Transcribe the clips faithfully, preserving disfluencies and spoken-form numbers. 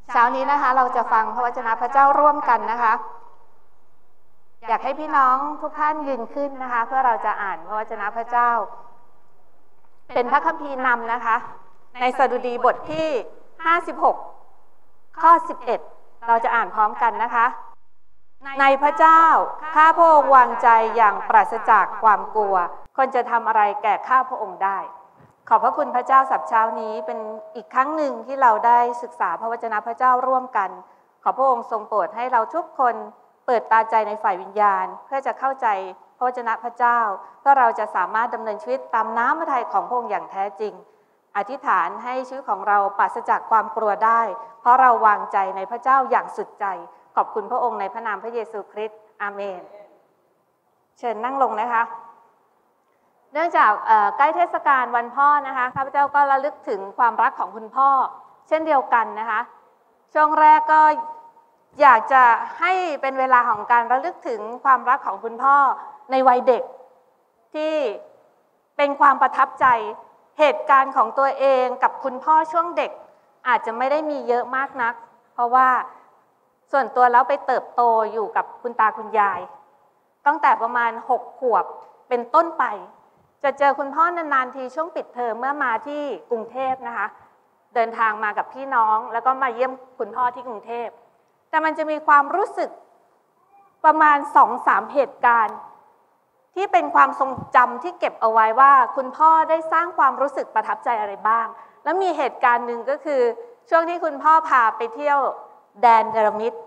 เช้านี้นะคะเราจะฟังพระวจนะพระเจ้าร่วมกันนะคะอยากให้พี่น้องทุกท่านยืนขึ้นนะคะเพื่อเราจะอ่านพระวจนะพระเจ้าเป็นพระคัมภีร์นำนะคะในสดุดีบทที่ห้าสิบหกข้อสิบเอ็ดเราจะอ่านพร้อมกันนะคะในพระเจ้าข้าพระองค์วางใจอย่างปราศจากความกลัวคนจะทำอะไรแก่ข้าพระองค์ได้ขอบพระคุณพระเจ้าสัปดาห์เช้านี้เป็นอีกครั้งหนึ่งที่เราได้ศึกษาพระวจนะพระเจ้าร่วมกันขอพระองค์ทรงโปรดให้เราทุกคนเปิดตาใจในฝ่ายวิญญาณเพื่อจะเข้าใจพระวจนะพระเจ้าเพื่อเราจะสามารถดำเนินชีวิตตามน้ำพระทัยของพระองค์อย่างแท้จริงอธิษฐานให้ชีวิตของเราปราศจากความกลัวได้เพราะเราวางใจในพระเจ้าอย่างสุดใจขอบคุณพระองค์ในพระนามพระเยซูคริสต์อาเมนเชิญนั่งลงนะคะเนื่องจากใกล้เทศกาลวันพ่อนะคะข้าพเจ้าก็ระลึกถึงความรักของคุณพ่อเช่นเดียวกันนะคะช่วงแรกก็อยากจะให้เป็นเวลาของการระลึกถึงความรักของคุณพ่อในวัยเด็กที่เป็นความประทับใจเหตุการณ์ของตัวเองกับคุณพ่อช่วงเด็กอาจจะไม่ได้มีเยอะมากนักเพราะว่าส่วนตัวแล้วไปเติบโตอยู่กับคุณตาคุณยายตั้งแต่ประมาณหกขวบเป็นต้นไปจะเจอคุณพ่อนานๆทีช่วงปิดเทอมเมื่อมาที่กรุงเทพนะคะเดินทางมากับพี่น้องแล้วก็มาเยี่ยมคุณพ่อที่กรุงเทพแต่มันจะมีความรู้สึกประมาณ สองถึงสาม เหตุการณ์ที่เป็นความทรงจำที่เก็บเอาไว้ว่าคุณพ่อได้สร้างความรู้สึกประทับใจอะไรบ้างแล้วมีเหตุการณ์หนึ่งก็คือช่วงที่คุณพ่อพาไปเที่ยวแดนเนรมิต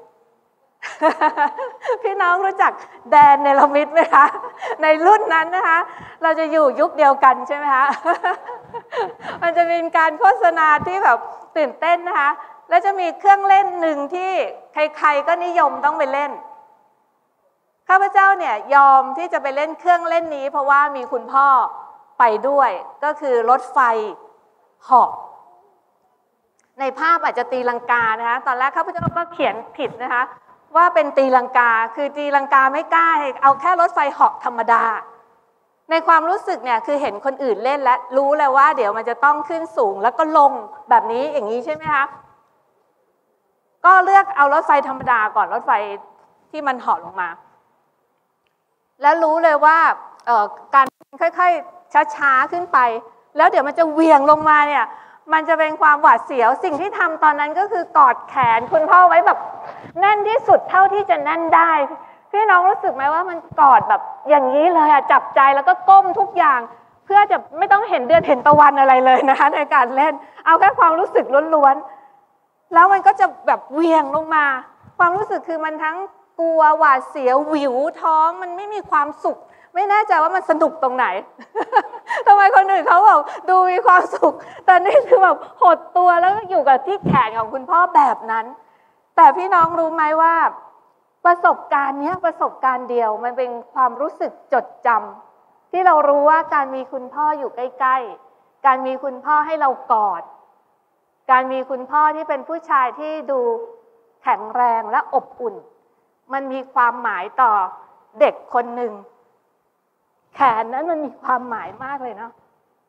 พี่น้องรู้จักแดนเนรมิตไหมคะในรุ่นนั้นนะคะเราจะอยู่ยุคเดียวกันใช่ไหมคะ มันจะเป็นการโฆษณาที่แบบตื่นเต้นนะคะแล้วจะมีเครื่องเล่นหนึ่งที่ใครๆก็นิยมต้องไปเล่นข้าพเจ้าเนี่ยยอมที่จะไปเล่นเครื่องเล่นนี้เพราะว่ามีคุณพ่อไปด้วยก็คือรถไฟเหาะในภาพอาจจะตีลังกานะคะตอนแรกข้าพเจ้าก็เขียนผิดนะคะว่าเป็นตีลังกาคือตีลังกาไม่กล้าเอาแค่รถไฟเหาะธรรมดาในความรู้สึกเนี่ยคือเห็นคนอื่นเล่นและรู้เลยว่าเดี๋ยวมันจะต้องขึ้นสูงแล้วก็ลงแบบนี้อย่างนี้ใช่ไหมคะก็เลือกเอารถไฟธรรมดาก่อนรถไฟที่มันเหาะลงมาแล้วรู้เลยว่าการค่อยๆช้าๆขึ้นไปแล้วเดี๋ยวมันจะเหวี่ยงลงมาเนี่ยมันจะเป็นความหวาดเสียวสิ่งที่ทำตอนนั้นก็คือกอดแขนคุณพ่อไว้แบบแน่นที่สุดเท่าที่จะแน่นได้พี่น้องรู้สึกไหมว่ามันกอดแบบอย่างนี้เลยอะจับใจแล้วก็ก้มทุกอย่างเพื่อจะไม่ต้องเห็นเดือนเห็นตะวันอะไรเลยนะคะในการเล่นเอาแค่ความรู้สึกล้วนๆแล้วมันก็จะแบบเหวี่ยงลงมาความรู้สึกคือมันทั้งกลัวหวาดเสียวหวิวท้องมันไม่มีความสุขไม่แน่ใจว่ามันสนุกตรงไหน ทำไมคนอื่นเขาแบบดูมีความสุขแต่นี่คือแบบหดตัวแล้วอยู่กับที่แขนของคุณพ่อแบบนั้นแต่พี่น้องรู้ไหมว่าประสบการณ์นี้ประสบการณ์เดียวมันเป็นความรู้สึกจดจำที่เรารู้ว่าการมีคุณพ่ออยู่ใกล้ๆการมีคุณพ่อให้เรากอดการมีคุณพ่อที่เป็นผู้ชายที่ดูแข็งแรงและอบอุ่นมันมีความหมายต่อเด็กคนหนึ่งแขนนั้นมันมีความหมายมากเลยเนาะ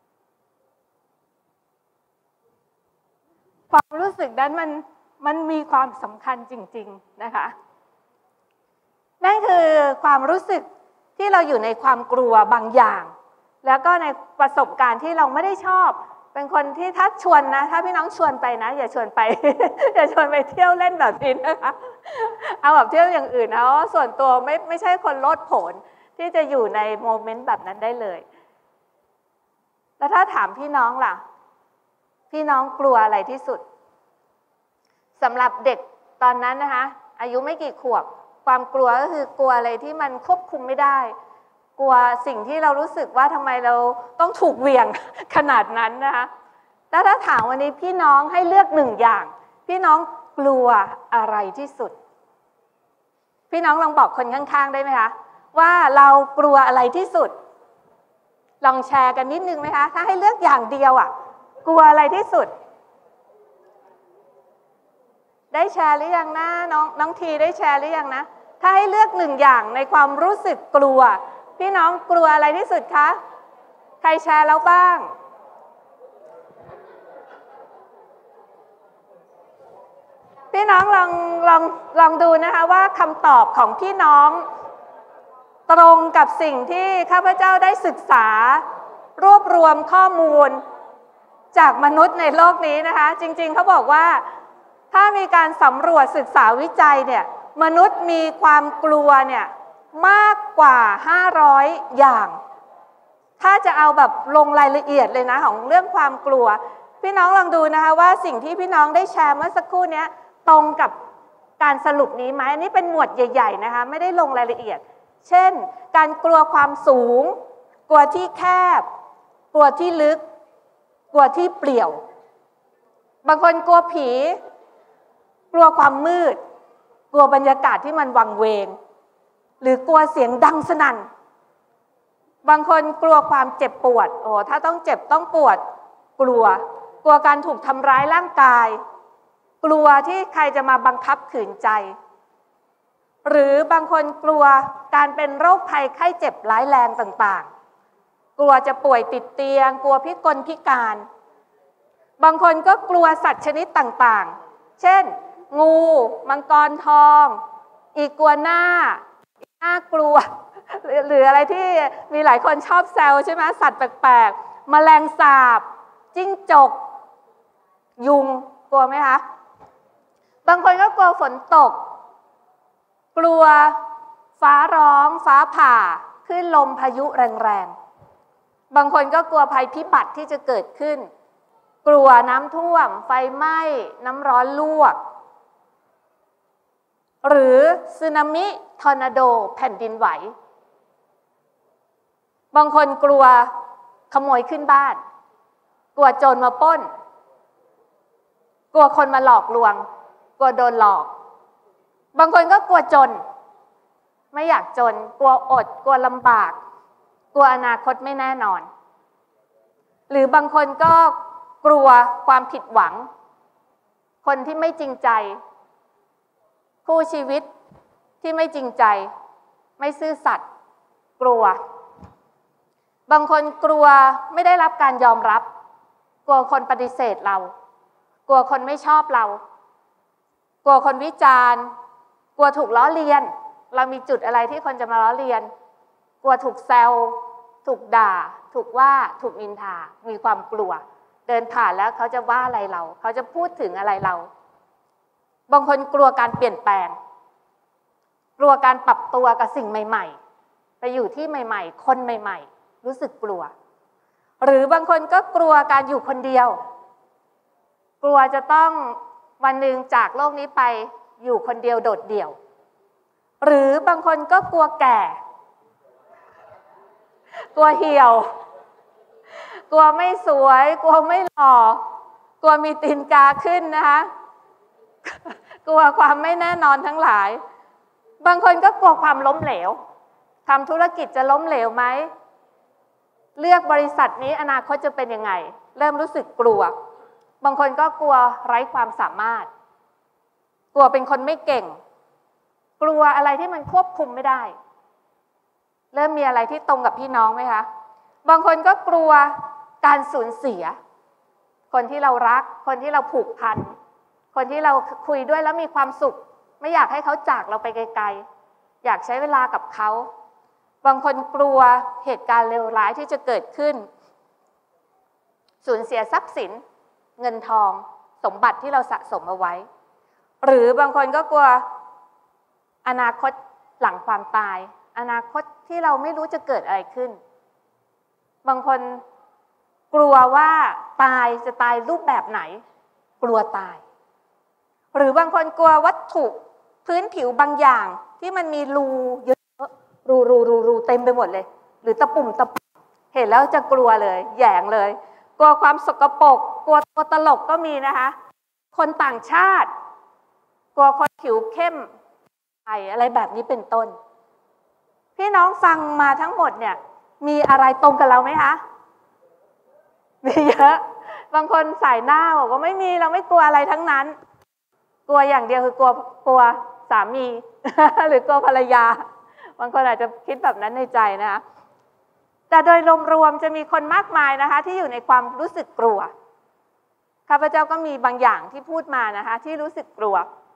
ความรู้สึกนั้นมันมันมีความสำคัญจริงๆนะคะนั่นคือความรู้สึกที่เราอยู่ในความกลัวบางอย่างแล้วก็ในประสบการณ์ที่เราไม่ได้ชอบเป็นคนที่ถ้าชวนนะถ้าพี่น้องชวนไปนะอย่าชวนไป อย่าชวนไปเที่ยวเล่นแบบนี้นะคะเอาแบบเที่ยวอย่างอื่นนะเพราะส่วนตัวไม่ไม่ใช่คนโลดโผนที่จะอยู่ในโมเมนต์แบบนั้นได้เลยแล้วถ้าถามพี่น้องล่ะพี่น้องกลัวอะไรที่สุดสำหรับเด็กตอนนั้นนะคะอายุไม่กี่ขวบความกลัวก็คือกลัวอะไรที่มันควบคุมไม่ได้กลัวสิ่งที่เรารู้สึกว่าทำไมเราต้องถูกเหวี่ยงขนาดนั้นนะคะแล้วถ้าถามวันนี้พี่น้องให้เลือกหนึ่งอย่างพี่น้องกลัวอะไรที่สุดพี่น้องลองบอกคนข้างๆได้ไหมคะว่าเรากลัวอะไรที่สุดลองแชร์กันนิดนึงไหมคะถ้าให้เลือกอย่างเดียวอ่ะกลัวอะไรที่สุดได้แชร์หรือยังนะน้องน้องทีได้แชร์หรือยังนะถ้าให้เลือกหนึ่งอย่างในความรู้สึกกลัวพี่น้องกลัวอะไรที่สุดคะใครแชร์แล้วบ้างพี่น้องลองลองลองดูนะคะว่าคำตอบของพี่น้องตรงกับสิ่งที่ข้าพเจ้าได้ศึกษารวบรวมข้อมูลจากมนุษย์ในโลกนี้นะคะจริงๆเขาบอกว่าถ้ามีการสำรวจศึกษาวิจัยเนี่ยมนุษย์มีความกลัวเนี่ยมากกว่าห้าร้อยอย่างถ้าจะเอาแบบลงรายละเอียดเลยนะของเรื่องความกลัวพี่น้องลองดูนะคะว่าสิ่งที่พี่น้องได้แชร์เมื่อสักครู่นี้ตรงกับการสรุปนี้ไหมอันนี้เป็นหมวดใหญ่ๆนะคะไม่ได้ลงรายละเอียดเช่นการกลัวความสูงกลัวที่แคบกลัวที่ลึกกลัวที่เปลี่ยวบางคนกลัวผีกลัวความมืดกลัวบรรยากาศที่มันวังเวงหรือกลัวเสียงดังสนั่นบางคนกลัวความเจ็บปวดโอ้ถ้าต้องเจ็บต้องปวดกลัวกลัวการถูกทำร้ายร่างกายกลัวที่ใครจะมาบังคับขืนใจหรือบางคนกลัวการเป็นโรคภัยไข้เจ็บร้ายแรงต่างๆกลัวจะป่วยติดเตียงกลัวพิกลพิการบางคนก็กลัวสัตว์ชนิดต่างๆเช่นงูมังกรทองอีกัวน่าน่ากลัวหรืออะไรที่มีหลายคนชอบแซวใช่ไหมสัตว์แปลกๆแมลงสาบจิ้งจกยุงกลัวไหมคะบางคนก็กลัวฝนตกกลัวฟ้าร้องฟ้าผ่าคลื่นลมพายุแรงๆบางคนก็กลัวภัยพิบัติที่จะเกิดขึ้นกลัวน้ำท่วมไฟไหม้น้ำร้อนลวกหรือสึนามิทอร์นาโดแผ่นดินไหวบางคนกลัวขโมยขึ้นบ้านกลัวโจรมาปล้นกลัวคนมาหลอกลวงกลัวโดนหลอกบางคนก็กลัวจนไม่อยากจนกลัวอดกลัวลำบากกลัวอนาคตไม่แน่นอนหรือบางคนก็กลัวความผิดหวังคนที่ไม่จริงใจคู่ชีวิตที่ไม่จริงใจไม่ซื่อสัตย์กลัวบางคนกลัวไม่ได้รับการยอมรับกลัวคนปฏิเสธเรากลัวคนไม่ชอบเรากลัวคนวิจารณ์กลัวถูกล้อเลียนเรามีจุดอะไรที่คนจะมาล้อเลียนกลัวถูกแซวถูกด่าถูกว่าถูกนินทามีความกลัวเดินผ่านแล้วเขาจะว่าอะไรเราเขาจะพูดถึงอะไรเราบางคนกลัวการเปลี่ยนแปลงกลัวการปรับตัวกับสิ่งใหม่ๆไปอยู่ที่ใหม่ๆคนใหม่ๆรู้สึกกลัวหรือบางคนก็กลัวการอยู่คนเดียวกลัวจะต้องวันหนึ่งจากโลกนี้ไปอยู่คนเดียวโดดเดี่ยวหรือบางคนก็กลัวแก่กลัวเหี่ยวกลัวไม่สวยกลัวไม่หล่อกลัวมีตีนกาขึ้นนะคะกลัวความไม่แน่นอนทั้งหลายบางคนก็กลัวความล้มเหลวทำธุรกิจจะล้มเหลวไหมเลือกบริษัทนี้อนาคตจะเป็นยังไงเริ่มรู้สึกกลัวบางคนก็กลัวไร้ความสามารถกลัวเป็นคนไม่เก่งกลัวอะไรที่มันควบคุมไม่ได้เริ่มมีอะไรที่ตรงกับพี่น้องไหมคะบางคนก็กลัวการสูญเสียคนที่เรารักคนที่เราผูกพันคนที่เราคุยด้วยแล้วมีความสุขไม่อยากให้เขาจากเราไปไกลๆอยากใช้เวลากับเขาบางคนกลัวเหตุการณ์เลวร้ายที่จะเกิดขึ้นสูญเสียทรัพย์สินเงินทองสมบัติที่เราสะสมเอาไว้หรือบางคนก็กลัวอนาคตหลังความตายอนาคตที่เราไม่รู้จะเกิดอะไรขึ้นบางคนกลัวว่าตายจะตายรูปแบบไหนกลัวตายหรือบางคนกลัววัตถุพื้นผิวบางอย่างที่มันมีรูเยอะรูรูรูรูเต็มไปหมดเลยหรือตะปุ่มตะปุ่มเห็นแล้วจะกลัวเลยแหยงเลยกลัวความสกปรกกลัวตัวตลกก็มีนะคะคนต่างชาติกลัวคนผิวเข้มอะไรแบบนี้เป็นต้นพี่น้องฟังมาทั้งหมดเนี่ยมีอะไรตรงกับเราไหมคะมีเยอะบางคนสายหน้าบอกว่าไม่มีเราไม่กลัวอะไรทั้งนั้นกลัวอย่างเดียวคือกลัวกลัวสามี หรือกลัวภรรยาบางคนอาจจะคิดแบบนั้นในใจนะคะแต่โดยรวมๆจะมีคนมากมายนะคะที่อยู่ในความรู้สึกกลัวข้าพเจ้าก็มีบางอย่างที่พูดมานะคะที่รู้สึกกลัว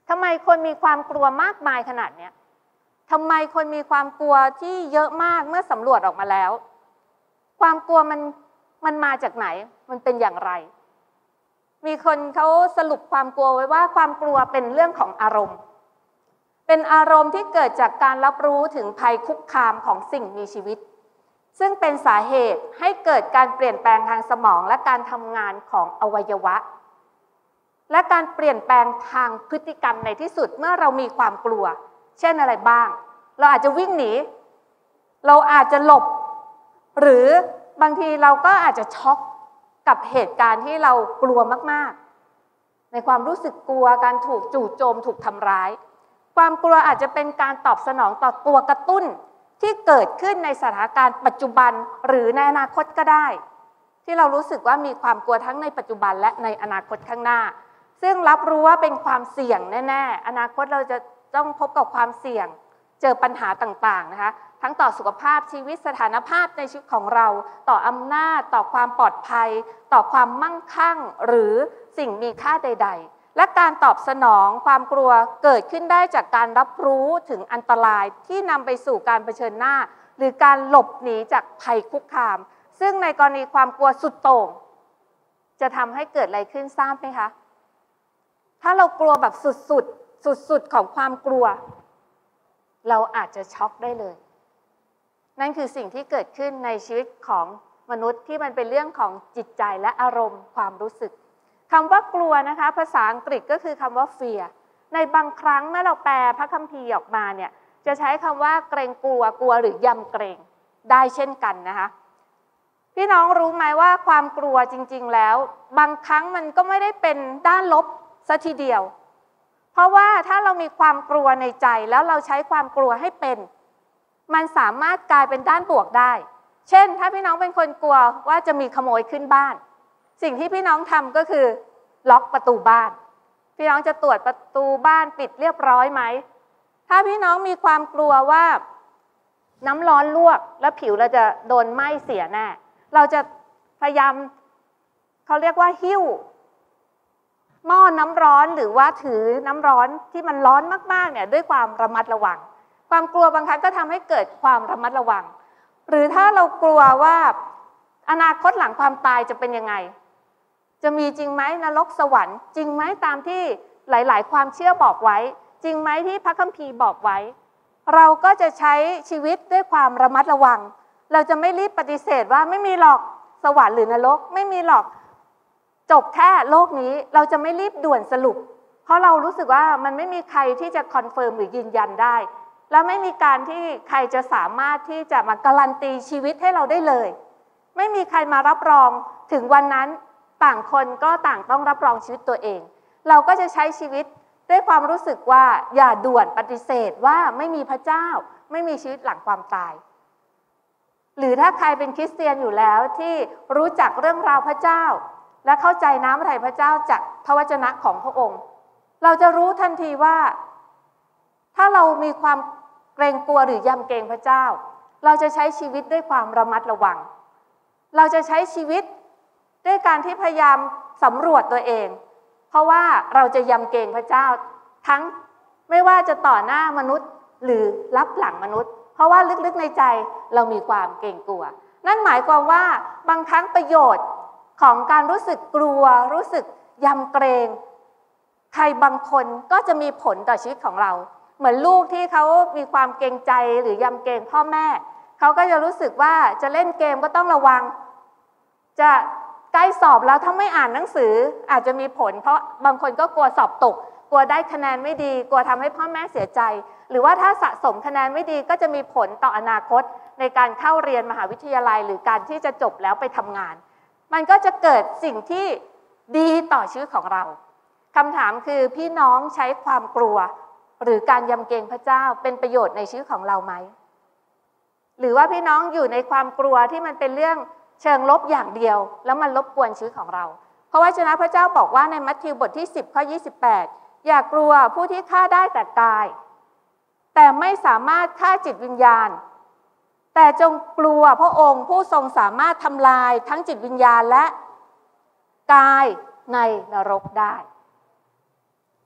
ทำไมคนมีความกลัวมากมายขนาดนี้ทำไมคนมีความกลัวที่เยอะมากเมื่อสำรวจออกมาแล้วความกลัวมันมันมาจากไหนมันเป็นอย่างไรมีคนเขาสรุปความกลัวไว้ว่าความกลัวเป็นเรื่องของอารมณ์เป็นอารมณ์ที่เกิดจากการรับรู้ถึงภัยคุกคามของสิ่งมีชีวิตซึ่งเป็นสาเหตุให้เกิดการเปลี่ยนแปลงทางสมองและการทำงานของอวัยวะและการเปลี่ยนแปลงทางพฤติกรรมในที่สุดเมื่อเรามีความกลัวเช่นอะไรบ้างเราอาจจะวิ่งหนีเราอาจจะหลบหรือบางทีเราก็อาจจะช็อกกับเหตุการณ์ที่เรากลัวมากๆในความรู้สึกกลัวการถูกจู่โจมถูกทำร้ายความกลัวอาจจะเป็นการตอบสนองต่อตัวกระตุ้นที่เกิดขึ้นในสถานการณ์ปัจจุบันหรือในอนาคตก็ได้ที่เรารู้สึกว่ามีความกลัวทั้งในปัจจุบันและในอนาคตข้างหน้าซึ่งรับรู้ว่าเป็นความเสี่ยงแน่ๆอนาคตเราจะต้องพบกับความเสี่ยงเจอปัญหาต่างๆนะคะทั้งต่อสุขภาพชีวิตสถานภาพในชีวิตของเราต่ออำนาจต่อความปลอดภัยต่อความมั่งคั่งหรือสิ่งมีค่าใดๆและการตอบสนองความกลัวเกิดขึ้นได้จากการรับรู้ถึงอันตรายที่นำไปสู่การเผชิญหน้าหรือการหลบหนีจากภัยคุกคามซึ่งในกรณีความกลัวสุดโต่งจะทำให้เกิดอะไรขึ้นทราบไหมคะถ้าเรากลัวแบบสุดๆสุดๆของความกลัวเราอาจจะช็อกได้เลยนั่นคือสิ่งที่เกิดขึ้นในชีวิตของมนุษย์ที่มันเป็นเรื่องของจิตใจและอารมณ์ความรู้สึกคำว่ากลัวนะคะภาษาอังกฤษก็คือคำว่า fear ในบางครั้งเมื่อเราแปลพระคัมภีร์ออกมาเนี่ยจะใช้คำว่าเกรงกลัวกลัวหรือยำเกรงได้เช่นกันนะคะพี่น้องรู้ไหมว่าความกลัวจริงๆแล้วบางครั้งมันก็ไม่ได้เป็นด้านลบซะทีเดียวเพราะว่าถ้าเรามีความกลัวในใจแล้วเราใช้ความกลัวให้เป็นมันสามารถกลายเป็นด้านบวกได้เช่นถ้าพี่น้องเป็นคนกลัวว่าจะมีขโมยขึ้นบ้านสิ่งที่พี่น้องทำก็คือล็อกประตูบ้านพี่น้องจะตรวจประตูบ้านปิดเรียบร้อยไหมถ้าพี่น้องมีความกลัวว่าน้ำร้อนลวกแล้วผิวเราจะโดนไหม้เสียแน่เราจะพยายามเขาเรียกว่าหิ้วหม้อน้ำร้อนหรือว่าถือน้ำร้อนที่มันร้อนมากๆเนี่ยด้วยความระมัดระวังความกลัวบางครั้งก็ทำให้เกิดความระมัดระวังหรือถ้าเรากลัวว่าอนาคตหลังความตายจะเป็นยังไงจะมีจริงไหมนรกสวรรค์จริงไหมตามที่หลายๆความเชื่อบอกไว้จริงไหมที่พระคัมภีร์บอกไว้เราก็จะใช้ชีวิตด้วยความระมัดระวังเราจะไม่รีบปฏิเสธว่าไม่มีหรอกสวรรค์หรือนรกไม่มีหรอกจบแค่โลกนี้เราจะไม่รีบด่วนสรุปเพราะเรารู้สึกว่ามันไม่มีใครที่จะคอนเฟิร์มหรือยืนยันได้และไม่มีการที่ใครจะสามารถที่จะมาการันตีชีวิตให้เราได้เลยไม่มีใครมารับรองถึงวันนั้นต่างคนก็ต่างต้องรับรองชีวิตตัวเองเราก็จะใช้ชีวิตด้วยความรู้สึกว่าอย่าด่วนปฏิเสธว่าไม่มีพระเจ้าไม่มีชีวิตหลังความตายหรือถ้าใครเป็นคริสเตียนอยู่แล้วที่รู้จักเรื่องราวพระเจ้าและเข้าใจน้ำพระทัยพระเจ้าจากพระวจนะของพระองค์เราจะรู้ทันทีว่าถ้าเรามีความเกรงกลัวหรือยำเกรงพระเจ้าเราจะใช้ชีวิตด้วยความระมัดระวังเราจะใช้ชีวิตด้วยการที่พยายามสำรวจตัวเองเพราะว่าเราจะยำเกรงพระเจ้าทั้งไม่ว่าจะต่อหน้ามนุษย์หรือรับหลังมนุษย์เพราะว่าลึกๆในใจเรามีความเกรงกลัวนั่นหมายความว่าบางครั้งประโยชน์ของการรู้สึกกลัวรู้สึกยำเกรงใครบางคนก็จะมีผลต่อชีวิตของเราเหมือนลูกที่เขามีความเกรงใจหรือยำเกรงพ่อแม่เขาก็จะรู้สึกว่าจะเล่นเกมก็ต้องระวังจะใกล้สอบแล้วถ้าไม่อ่านหนังสืออาจจะมีผลเพราะบางคนก็กลัวสอบตกกลัวได้คะแนนไม่ดีกลัวทำให้พ่อแม่เสียใจหรือว่าถ้าสะสมคะแนนไม่ดีก็จะมีผลต่ออนาคตในการเข้าเรียนมหาวิทยาลัยหรือการที่จะจบแล้วไปทำงานมันก็จะเกิดสิ่งที่ดีต่อชีวิตของเราคำถามคือพี่น้องใช้ความกลัวหรือการยำเกรงพระเจ้าเป็นประโยชน์ในชีวิตของเราไหมหรือว่าพี่น้องอยู่ในความกลัวที่มันเป็นเรื่องเชิงลบอย่างเดียวแล้วมันรบกวนชีวิตของเราเพราะว่าวจนะพระเจ้าบอกว่าในมัทธิวบทที่สิบข้อยี่สิบแปดอย่ากลัวผู้ที่ฆ่าได้แต่กายแต่ไม่สามารถฆ่าจิตวิญญาณแต่จงกลัวพระองค์ผู้ทรงสามารถทำลายทั้งจิตวิญญาณและกายในนรกได้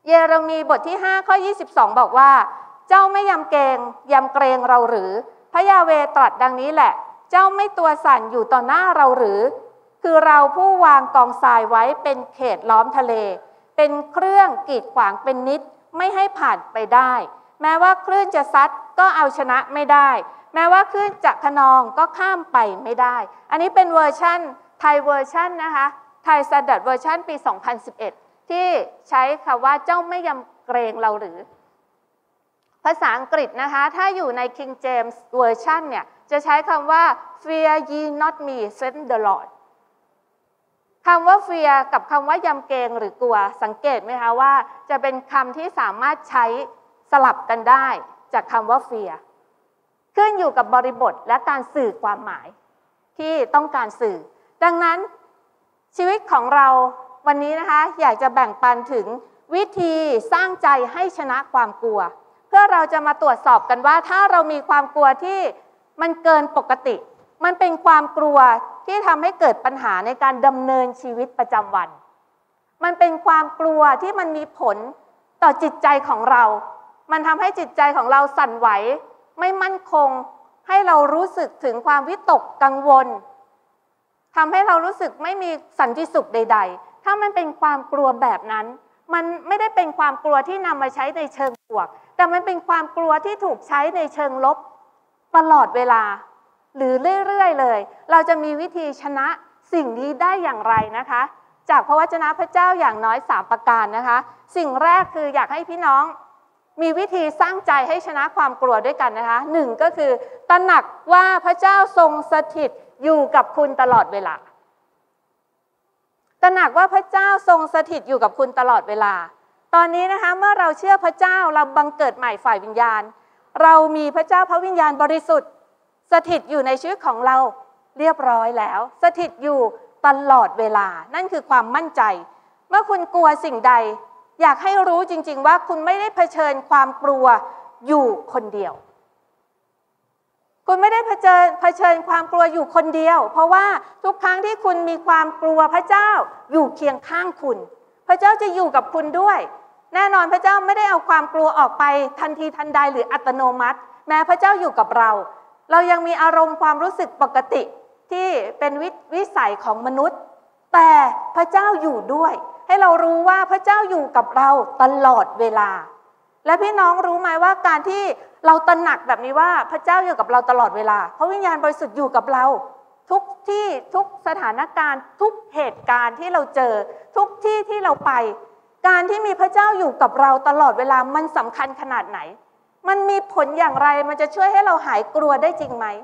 เยเรมีบทที่ห้าข้อยี่สิบสองบอกว่าเจ้าไม่ยำเกรงยำเกรงเราหรือพระยาเวตรัสดังนี้แหละเจ้าไม่ตัวสั่นอยู่ต่อหน้าเราหรือคือเราผู้วางกองทรายไว้เป็นเขตล้อมทะเลเป็นเครื่องกีดขวางเป็นนิดไม่ให้ผ่านไปได้แม้ว่าคลื่นจะซัดก็เอาชนะไม่ได้แม้ว่าคลื่นจะคะนองก็ข้ามไปไม่ได้อันนี้เป็นเวอร์ชันไทยเวอร์ชันนะคะไทยสแตนดาร์ดเวอร์ชันปีสองพันสิบเอ็ดที่ใช้คำว่าเจ้าไม่ยำเกรงเราหรือภาษาอังกฤษนะคะถ้าอยู่ใน King James Version เนี่ยจะใช้คำว่า fear ye not me said the Lord คำว่า fear กับคำว่ายำเกรงหรือกลัวสังเกตไหมคะว่าจะเป็นคำที่สามารถใช้สลับกันได้จากคำว่า fear ขึ้นอยู่กับบริบทและการสื่อความหมายที่ต้องการสื่อดังนั้นชีวิตของเราวันนี้นะคะอยากจะแบ่งปันถึงวิธีสร้างใจให้ชนะความกลัวเพื่อเราจะมาตรวจสอบกันว่าถ้าเรามีความกลัวที่มันเกินปกติมันเป็นความกลัวที่ทำให้เกิดปัญหาในการดำเนินชีวิตประจำวันมันเป็นความกลัวที่มันมีผลต่อจิตใจของเรามันทำให้จิตใจของเราสั่นไหวไม่มั่นคงให้เรารู้สึกถึงความวิตกกังวลทำให้เรารู้สึกไม่มีสันติสุขใดๆถ้ามันเป็นความกลัวแบบนั้นมันไม่ได้เป็นความกลัวที่นำมาใช้ในเชิงบวกแต่มันเป็นความกลัวที่ถูกใช้ในเชิงลบตลอดเวลาหรือเรื่อยๆเลยเราจะมีวิธีชนะสิ่งนี้ได้อย่างไรนะคะจากพระวจนะพระเจ้าอย่างน้อยสามประการนะคะสิ่งแรกคืออยากให้พี่น้องมีวิธีสร้างใจให้ชนะความกลัวด้วยกันนะคะหนึ่งก็คือตระหนักว่าพระเจ้าทรงสถิตอยู่กับคุณตลอดเวลาตระหนักว่าพระเจ้าทรงสถิตอยู่กับคุณตลอดเวลาตอนนี้นะคะเมื่อเราเชื่อพระเจ้าเราบังเกิดใหม่ฝ่ายวิญญาณเรามีพระเจ้าพระวิญญาณบริสุทธิ์สถิตอยู่ในชีวิตของเราเรียบร้อยแล้วสถิตอยู่ตลอดเวลานั่นคือความมั่นใจเมื่อคุณกลัวสิ่งใดอยากให้รู้จริงๆว่าคุณไม่ได้เผชิญความกลัวอยู่คนเดียวคุณไม่ได้เผชิญเผชิญความกลัวอยู่คนเดียวเพราะว่าทุกครั้งที่คุณมีความกลัวพระเจ้าอยู่เคียงข้างคุณพระเจ้าจะอยู่กับคุณด้วยแน่นอนพระเจ้าไม่ได้เอาความกลัวออกไปทันทีทันใดหรืออัตโนมัติแม้พระเจ้าอยู่กับเราเรายังมีอารมณ์ความรู้สึกปกติที่เป็นววิสัยของมนุษย์แต่พระเจ้าอยู่ด้วยให้เรารู้ว่าพระเจ้าอยู่กับเราตลอดเวลาและพี่น้องรู้ไหมว่าการที่เราตระหนักแบบนี้ว่าพระเจ้าอยู่กับเราตลอดเวลาพระวิญญาณบริสุทธิ์อยู่กับเราทุกที่ทุกสถานการณ์ทุกเหตุการณ์ที่เราเจอทุกที่ที่เราไปการที่มีพระเจ้าอยู่กับเราตลอดเวลามันสำคัญขนาดไหนมันมีผลอย่างไรมันจะช่วยให้เราหายกลัวได้จริงไหม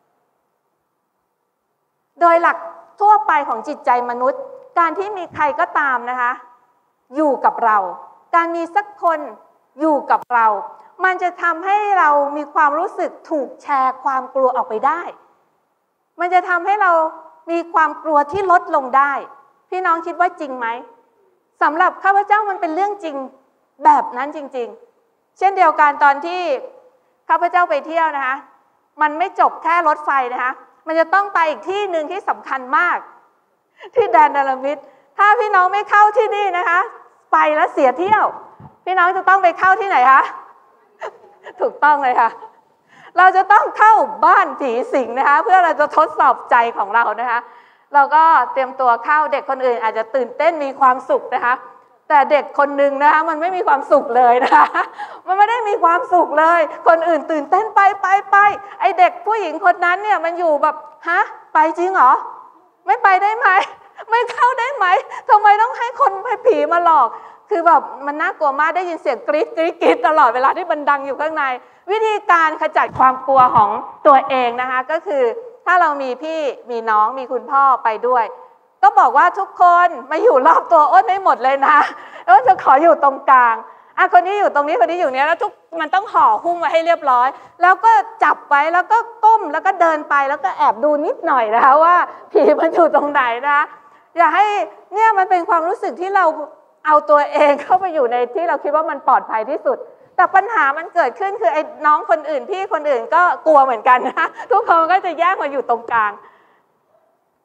โดยหลักทั่วไปของจิตใจมนุษย์การที่มีใครก็ตามนะคะอยู่กับเราการมีสักคนอยู่กับเรามันจะทำให้เรามีความรู้สึกถูกแชร์ความกลัวออกไปได้มันจะทำให้เรามีความกลัวที่ลดลงได้พี่น้องคิดว่าจริงไหมสำหรับข้าพเจ้ามันเป็นเรื่องจริงแบบนั้นจริงๆเช่นเดียวกันตอนที่ข้าพเจ้าไปเที่ยวนะคะมันไม่จบแค่รถไฟนะคะมันจะต้องไปอีกที่หนึ่งที่สำคัญมากที่แดนดารามิดถ้าพี่น้องไม่เข้าที่นี่นะคะไปแล้วเสียเที่ยวพี่น้องจะต้องไปเข้าที่ไหนคะถูกต้องเลยค่ะเราจะต้องเข้าบ้านผีสิงนะคะเพื่อเราจะทดสอบใจของเรานะคะเราก็เตรียมตัวเข้าเด็กคนอื่นอาจจะตื่นเต้นมีความสุขนะคะแต่เด็กคนหนึ่งนะคะมันไม่มีความสุขเลยนะคะมันไม่ได้มีความสุขเลยคนอื่นตื่นเต้นไปไปไปไอเด็กผู้หญิงคนนั้นเนี่ยมันอยู่แบบฮะไปจริงเหรอไม่ไปได้ไหมไม่เข้าได้ไหมทำไมต้องให้คนให้ผีมาหลอกคือแบบมันน่ากลัวมากได้ยินเสียงกรี๊ดกรี๊ดกรี๊ดตลอดเวลาที่มันดังอยู่ข้างในวิธีการขจัดความกลัวของตัวเองนะคะก็คือถ้าเรามีพี่มีน้องมีคุณพ่อไปด้วยก็บอกว่าทุกคนมาอยู่รอบตัวอ้นให้หมดเลยนะอ้นจะขออยู่ตรงกลางอ่ะคนนี้อยู่ตรงนี้คนนี้อยู่เนี้ยแล้วทุกมันต้องห่อหุ้มไว้ให้เรียบร้อยแล้วก็จับไว้แล้วก็ก้มแล้วก็เดินไปแล้วก็แอบดูนิดหน่อยนะคะว่าผีมันอยู่ตรงไหนนะคะอยากให้เนี่ยมันเป็นความรู้สึกที่เราเอาตัวเองเข้าไปอยู่ในที่เราคิดว่ามันปลอดภัยที่สุดแต่ปัญหามันเกิดขึ้นคือไอ้น้องคนอื่นพี่คนอื่นก็กลัวเหมือนกันนะทุกคนก็จะแยกมาอยู่ตรงกลาง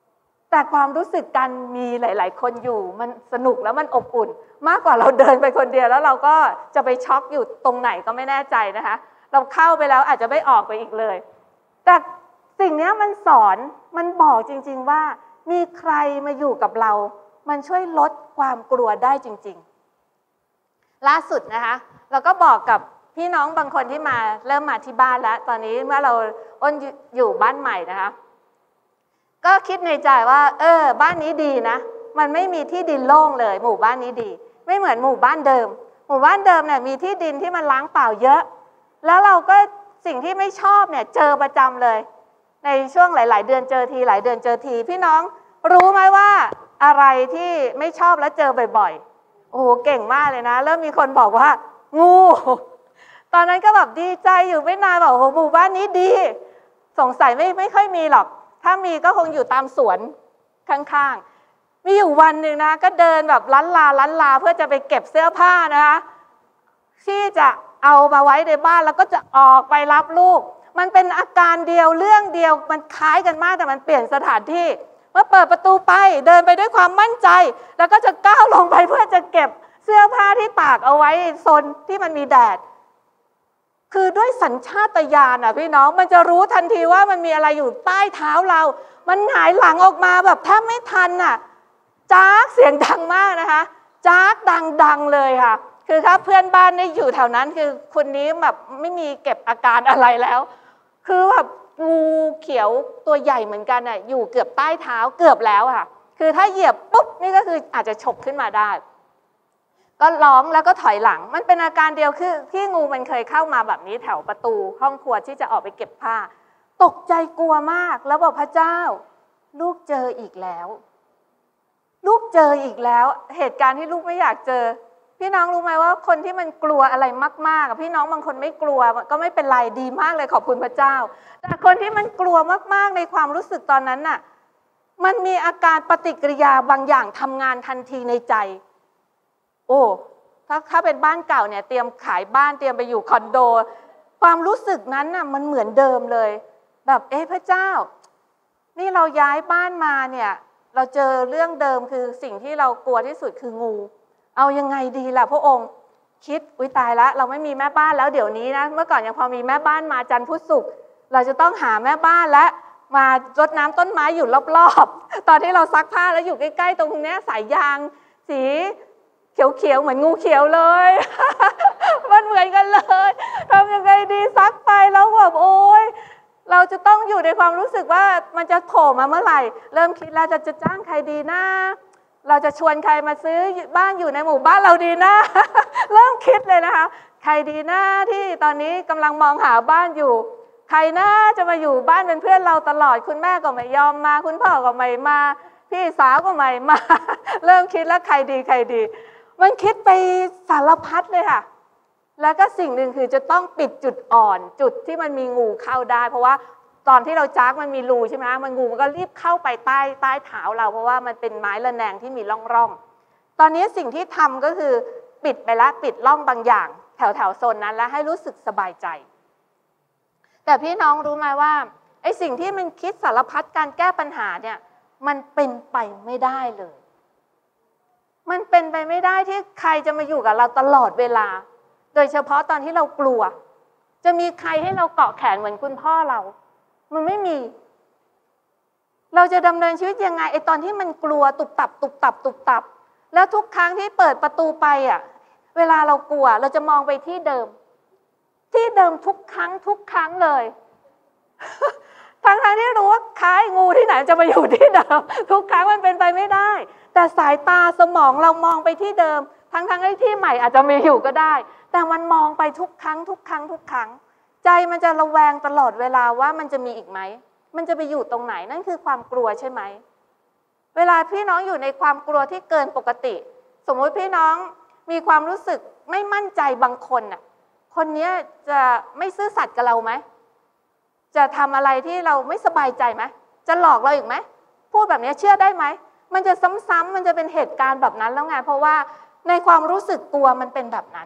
แต่ความรู้สึกการมีหลาย ๆ คนอยู่มันสนุกแล้วมันอบอุ่นมากกว่าเราเดินไปคนเดียวแล้วเราก็จะไปช็อกอยู่ตรงไหนก็ไม่แน่ใจนะคะเราเข้าไปแล้วอาจจะไม่ออกไปอีกเลยแต่สิ่งนี้มันสอนมันบอกจริงๆว่ามีใครมาอยู่กับเรามันช่วยลดความกลัวได้จริงๆล่าสุดนะคะเราก็บอกกับพี่น้องบางคนที่มาเริ่มมาที่บ้านแล้วตอนนี้เมื่อเราอ้นอยู่บ้านใหม่นะคะก็คิดในใจว่าเออบ้านนี้ดีนะมันไม่มีที่ดินโล่งเลยหมู่บ้านนี้ดีไม่เหมือนหมู่บ้านเดิมหมู่บ้านเดิมเนี่ยมีที่ดินที่มันล้างเปล่าเยอะแล้วเราก็สิ่งที่ไม่ชอบเนี่ยเจอประจำเลยในช่วงหลายๆเดือนเจอทีหลายเดือนเจอทีพี่น้องรู้ไหมว่าอะไรที่ไม่ชอบแล้วเจอบ่อยๆโอ้โหเก่งมากเลยนะเริ่มมีคนบอกว่างูตอนนั้นก็แบบดีใจอยู่ไม่นานบอกโอ้โหหมู่บ้านนี้ดีสงสัยไม่ไม่ค่อยมีหรอกถ้ามีก็คงอยู่ตามสวนข้างๆมีอยู่วันหนึ่งนะก็เดินแบบลั้นลาลั้นลาเพื่อจะไปเก็บเสื้อผ้านะคะที่จะเอามาไว้ในบ้านแล้วก็จะออกไปรับลูกมันเป็นอาการเดียวเรื่องเดียวมันคล้ายกันมากแต่มันเปลี่ยนสถานที่เมื่อเปิดประตูไปเดินไปด้วยความมั่นใจแล้วก็จะก้าวลงไปเพื่อจะเก็บเสื้อผ้าที่ตากเอาไว้โซนที่มันมีแดดคือด้วยสัญชาตญาณอ่ะพี่น้องมันจะรู้ทันทีว่ามันมีอะไรอยู่ใต้เท้าเรามันหงายหลังออกมาแบบแทบไม่ทันอ่ะจ๊ากเสียงดังมากนะคะจ๊ากดังๆเลยค่ะคือถ้าเพื่อนบ้านนี่อยู่แถวนั้นคือคนนี้แบบไม่มีเก็บอาการอะไรแล้วคือแบบงูเขียวตัวใหญ่เหมือนกันอ่ะอยู่เกือบใต้เท้าเกือบแล้วค่ะคือถ้าเหยียบปุ๊บนี่ก็คืออาจจะฉกขึ้นมาได้ก็ร้องแล้วก็ถอยหลังมันเป็นอาการเดียวคือที่งูมันเคยเข้ามาแบบนี้แถวประตูห้องครัวที่จะออกไปเก็บผ้าตกใจกลัวมากแล้วบอกพระเจ้าลูกเจออีกแล้วลูกเจออีกแล้วเหตุการณ์ที่ลูกไม่อยากเจอพี่น้องรู้ไหมว่าคนที่มันกลัวอะไรมากๆพี่น้องบางคนไม่กลัวก็ไม่เป็นไรดีมากเลยขอบคุณพระเจ้าแต่คนที่มันกลัวมากๆในความรู้สึกตอนนั้นน่ะมันมีอาการปฏิกิริยาบางอย่างทำงานทันทีในใจโอ้ถ้าถ้าเป็นบ้านเก่าเนี่ยเตรียมขายบ้านเตรียมไปอยู่คอนโดความรู้สึกนั้นน่ะมันเหมือนเดิมเลยแบบเอ๊ะพระเจ้านี่เราย้ายบ้านมาเนี่ยเราเจอเรื่องเดิมคือสิ่งที่เรากลัวที่สุดคืองูเอายังไงดีล่ะพระองค์คิดอุ๊ยตายแล้วเราไม่มีแม่บ้านแล้วเดี๋ยวนี้นะเมื่อก่อนยังพอมีแม่บ้านมาจันทร์พุธศุกร์เราจะต้องหาแม่บ้านและมารดน้ำต้นไม้อยู่รอบๆตอนที่เราซักผ้าแล้วอยู่ใกล้ๆตรงนี้สายยางสีเขียวๆเหมือนงูเขียวเลยมันเหมือนกันเลยทำยังไงดีซักไปแล้วแบบโอ๊ยเราจะต้องอยู่ในความรู้สึกว่ามันจะโผล่มาเมื่อไหร่เริ่มคิดแล้วจะจะจ้างใครดีนะเราจะชวนใครมาซื้อบ้านอยู่ในหมู่บ้านเราดีนะเริ่มคิดเลยนะคะใครดีนะที่ตอนนี้กำลังมองหาบ้านอยู่ใครนะจะมาอยู่บ้านเป็นเพื่อนเราตลอดคุณแม่ก็ไม่ยอมมาคุณพ่อก็ไม่มาพี่สาวก็ไม่มาเริ่มคิดแล้วใครดีใครดีมันคิดไปสารพัดเลยค่ะแล้วก็สิ่งหนึ่งคือจะต้องปิดจุดอ่อนจุดที่มันมีงูเข้าได้เพราะว่าตอนที่เราจักมันมีรูใช่ไหมมันงูมันก็รีบเข้าไปใต้ใต้เท้าเราเพราะว่ามันเป็นไม้ระแนงที่มีร่องร่องตอนนี้สิ่งที่ทำก็คือปิดไปแล้วปิดร่องบางอย่างแถวแถวโซนนั้นแล้วให้รู้สึกสบายใจแต่พี่น้องรู้ไหมว่าไอ้สิ่งที่มันคิดสารพัดการแก้ปัญหาเนี่ยมันเป็นไปไม่ได้เลยมันเป็นไปไม่ได้ที่ใครจะมาอยู่กับเราตลอดเวลาโดยเฉพาะตอนที่เรากลัวจะมีใครให้เราเกาะแขนเหมือนคุณพ่อเรามันไม่มีเราจะดำเนินชีวิตยังไงไอ้ตอนที่มันกลัวตุบตับตุบตับตุบตับแล้วทุกครั้งที่เปิดประตูไปอ่ะเวลาเรากลัวเราจะมองไปที่เดิมที่เดิมทุกครั้งทุกครั้งเลยทั้งทางที่รู้ว่าคล้ายงูที่ไหนจะมาอยู่ที่เดิมทุกครั้งมันเป็นไปไม่ได้แต่สายตาสมองเรามองไปที่เดิมทั้งทางที่ที่ใหม่อาจจะมีอยู่ก็ได้แต่มันมองไปทุกครั้งทุกครั้งทุกครั้งใจมันจะระแวงตลอดเวลาว่ามันจะมีอีกไหมมันจะไปอยู่ตรงไหนนั่นคือความกลัวใช่ไหมเวลาพี่น้องอยู่ในความกลัวที่เกินปกติสมมติพี่น้องมีความรู้สึกไม่มั่นใจบางคนน่ะคนนี้จะไม่ซื่อสัตย์กับเราไหมจะทำอะไรที่เราไม่สบายใจไหมจะหลอกเราอีกไหมพูดแบบนี้เชื่อได้ไหมมันจะซ้ำๆมันจะเป็นเหตุการณ์แบบนั้นแล้วไงเพราะว่าในความรู้สึกกลัวมันเป็นแบบนั้น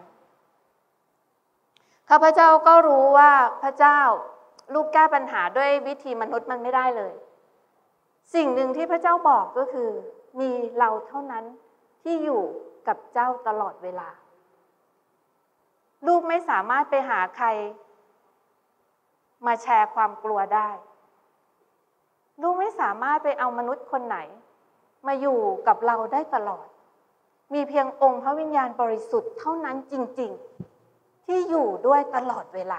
ข้าพเจ้าก็รู้ว่าพระเจ้าลูกแก้ปัญหาด้วยวิธีมนุษย์มันไม่ได้เลยสิ่งหนึ่งที่พระเจ้าบอกก็คือมีเราเท่านั้นที่อยู่กับเจ้าตลอดเวลาลูกไม่สามารถไปหาใครมาแชร์ความกลัวได้ลูกไม่สามารถไปเอามนุษย์คนไหนมาอยู่กับเราได้ตลอดมีเพียงองค์พระวิญญาณบริสุทธิ์เท่านั้นจริงๆที่อยู่ด้วยตลอดเวลา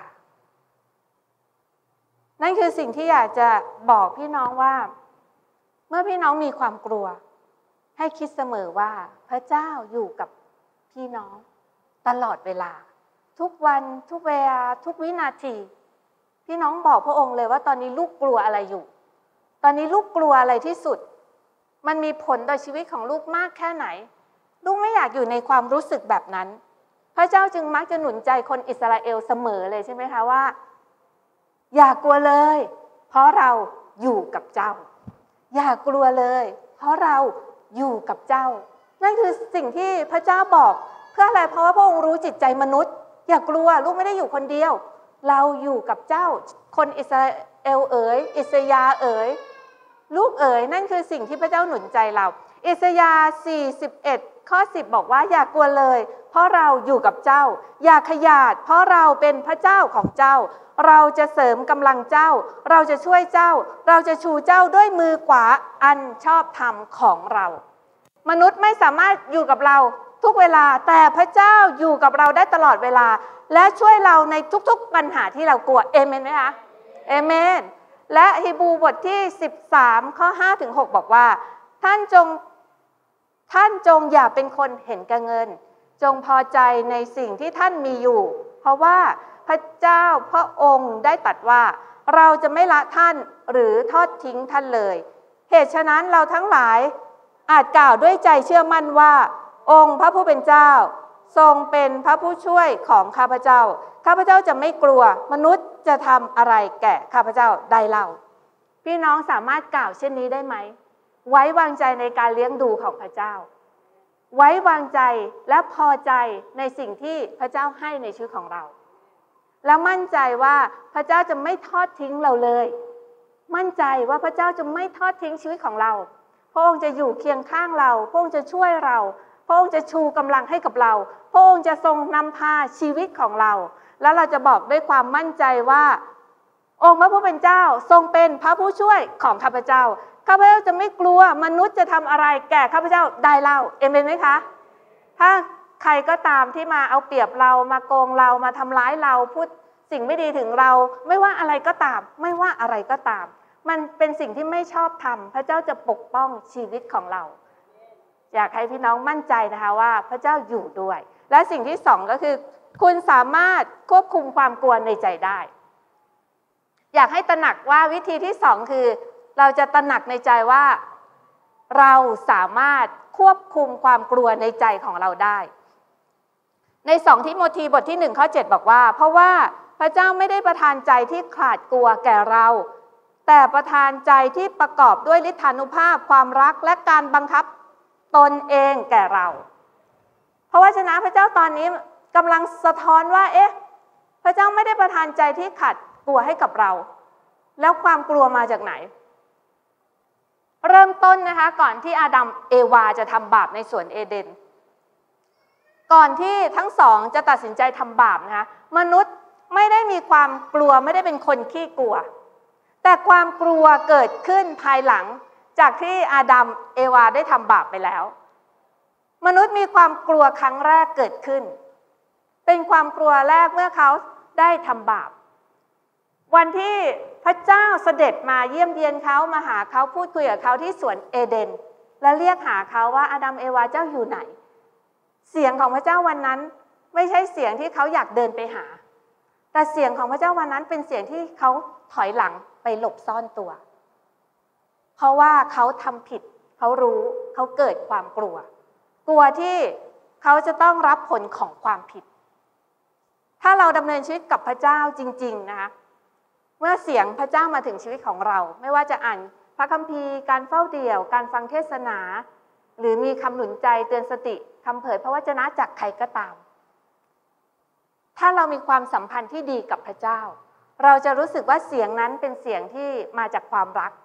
นั่นคือสิ่งที่อยากจะบอกพี่น้องว่าเมื่อพี่น้องมีความกลัวให้คิดเสมอว่าพระเจ้าอยู่กับพี่น้องตลอดเวลาทุกวันทุกเวลาทุกวินาทีพี่น้องบอกพระองค์เลยว่าตอนนี้ลูกกลัวอะไรอยู่ตอนนี้ลูกกลัวอะไรที่สุดมันมีผลต่อชีวิตของลูกมากแค่ไหนลูกไม่อยากอยู่ในความรู้สึกแบบนั้นพระเจ้าจึงมักจะหนุนใจคนอิสราเอลเสมอเลยใช่ไหมคะว่าอย่ากลัวเลยเพราะเราอยู่กับเจ้าอย่ากลัวเลยเพราะเราอยู่กับเจ้านั่นคือสิ่งที่พระเจ้าบอกเพื่ออะไรเพราะว่าพระองค์รู้จิตใจมนุษย์อย่ากลัวลูกไม่ได้อยู่คนเดียวเราอยู่กับเจ้าคนอิสราเอลเอ๋ยอิสยาเอ๋ยลูกเอ๋ยนั่นคือสิ่งที่พระเจ้าหนุนใจเราอิสยาห์สี่สิบเอ็ดข้อสิบบอกว่าอย่ากลัวเลยเพราะเราอยู่กับเจ้าอย่าขยาดเพราะเราเป็นพระเจ้าของเจ้าเราจะเสริมกำลังเจ้าเราจะช่วยเจ้าเราจะชูเจ้าด้วยมือขวาอันชอบธรรมของเรามนุษย์ไม่สามารถอยู่กับเราทุกเวลาแต่พระเจ้าอยู่กับเราได้ตลอดเวลาและช่วยเราในทุกๆปัญหาที่เรากลัวเอเมนไหมคะเอเมนและฮีบรูบทที่สิบสามข้อห้าถึงหกบอกว่าท่านจงท่านจงอย่าเป็นคนเห็นแก่เงินจงพอใจในสิ่งที่ท่านมีอยู่เพราะว่าพระเจ้าพระองค์ได้ตรัสว่าเราจะไม่ละท่านหรือทอดทิ้งท่านเลยเหตุฉะนั้นเราทั้งหลายอาจกล่าวด้วยใจเชื่อมั่นว่าองค์พระผู้เป็นเจ้าทรงเป็นพระผู้ช่วยของข้าพเจ้าข้าพเจ้าจะไม่กลัวมนุษย์จะทำอะไรแก่ข้าพเจ้าได้เล่าพี่น้องสามารถกล่าวเช่นนี้ได้ไหมไว้วางใจในการเลี้ยงดูของพระเจ้าไว้วางใจและพอใจในสิ่งที่พระเจ้าให้ในชีวิตของเราและมั่นใจว่าพระเจ้าจะไม่ทอดทิ้งเราเลยมั่นใจว่าพระเจ้าจะไม่ทอดทิ้งชีวิตของเราพระองค์จะอยู่เคียงข้างเราพระองค์จะช่วยเราพระองค์จะชูกำลังให้กับเราพระองค์จะทรงนำพาชีวิตของเราแล้วเราจะบอกด้วยความมั่นใจว่าองค์พระผู้เป็นเจ้าทรงเป็นพระผู้ช่วยของข้าพเจ้าข้าพเจ้าจะไม่กลัวมนุษย์จะทำอะไรแก่ข้าพเจ้าได้เล่าเอเมนไหมคะถ้าใครก็ตามที่มาเอาเปรียบเรามาโกงเรามาทำร้ายเราพูดสิ่งไม่ดีถึงเราไม่ว่าอะไรก็ตามไม่ว่าอะไรก็ตามมันเป็นสิ่งที่ไม่ชอบทำพระเจ้าจะปกป้องชีวิตของเราอยากให้พี่น้องมั่นใจนะคะว่าพระเจ้าอยู่ด้วยและสิ่งที่สองก็คือคุณสามารถควบคุมความกลัวในใจได้อยากให้ตระหนักว่าวิธีที่สองคือเราจะตระหนักในใจว่าเราสามารถควบคุมความกลัวในใจของเราได้ในสองทิโมธีบทที่หนึ่งข้อเจ็ดบอกว่าเพราะว่าพระเจ้าไม่ได้ประทานใจที่ขาดกลัวแก่เราแต่ประทานใจที่ประกอบด้วยฤทธานุภาพความรักและการบังคับตนเองแก่เราเพราะว่าชนะพระเจ้าตอนนี้กำลังสะท้อนว่าเอ๊ะพระเจ้าไม่ได้ประทานใจที่ขาดกลัวให้กับเราแล้วความกลัวมาจากไหนเริ่มต้นนะคะก่อนที่อาดัมเอวาจะทำบาปในสวนเอเดนก่อนที่ทั้งสองจะตัดสินใจทำบาปนะคะมนุษย์ไม่ได้มีความกลัวไม่ได้เป็นคนขี้กลัวแต่ความกลัวเกิดขึ้นภายหลังจากที่อาดัมเอวาได้ทำบาปไปแล้วมนุษย์มีความกลัวครั้งแรกเกิดขึ้นเป็นความกลัวแรกเมื่อเขาได้ทำบาปวันที่พระเจ้าเสด็จมาเยี่ยมเยียนเขามาหาเขาพูดคุยกับเขาที่สวนเอเดนและเรียกหาเขาว่าอาดัมเอวาเจ้าอยู่ไหนเสียงของพระเจ้าวันนั้นไม่ใช่เสียงที่เขาอยากเดินไปหาแต่เสียงของพระเจ้าวันนั้นเป็นเสียงที่เขาถอยหลังไปหลบซ่อนตัวเพราะว่าเขาทำผิดเขารู้เขาเกิดความกลัวกลัวที่เขาจะต้องรับผลของความผิดถ้าเราดำเนินชีวิตกับพระเจ้าจริงๆนะคะเมื่อเสียงพระเจ้ามาถึงชีวิตของเราไม่ว่าจะอ่านพระคัมภีร์การเฝ้าเดี่ยวการฟังเทศนาหรือมีคำหนุนใจเตือนสติคำเผยพระวจนะจากใครก็ตามถ้าเรามีความสัมพันธ์ที่ดีกับพระเจ้าเราจะรู้สึกว่าเสียงนั้นเป็นเสียงที่มาจากความรัก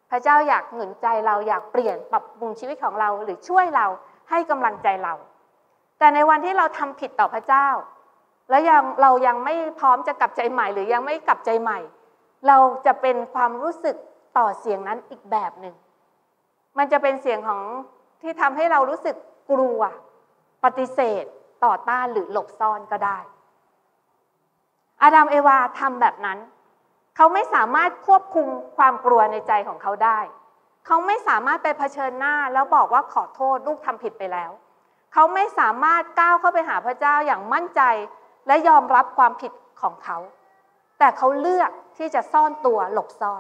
พระเจ้าอยากหนุนใจเราอยากเปลี่ยนปรับปรุงชีวิตของเราหรือช่วยเราให้กำลังใจเราแต่ในวันที่เราทำผิดต่อพระเจ้าแล้วยังเรายังไม่พร้อมจะกลับใจใหม่หรือยังไม่กลับใจใหม่เราจะเป็นความรู้สึกต่อเสียงนั้นอีกแบบหนึ่งมันจะเป็นเสียงของที่ทำให้เรารู้สึกกลัวปฏิเสธต่อต้านหรือหลบซ่อนก็ได้อาดัมเอวาทำแบบนั้นเขาไม่สามารถควบคุมความกลัวในใจของเขาได้เขาไม่สามารถไปเผชิญหน้าแล้วบอกว่าขอโทษลูกทำผิดไปแล้วเขาไม่สามารถก้าวเข้าไปหาพระเจ้าอย่างมั่นใจและยอมรับความผิดของเขาแต่เขาเลือกที่จะซ่อนตัวหลบซ่อน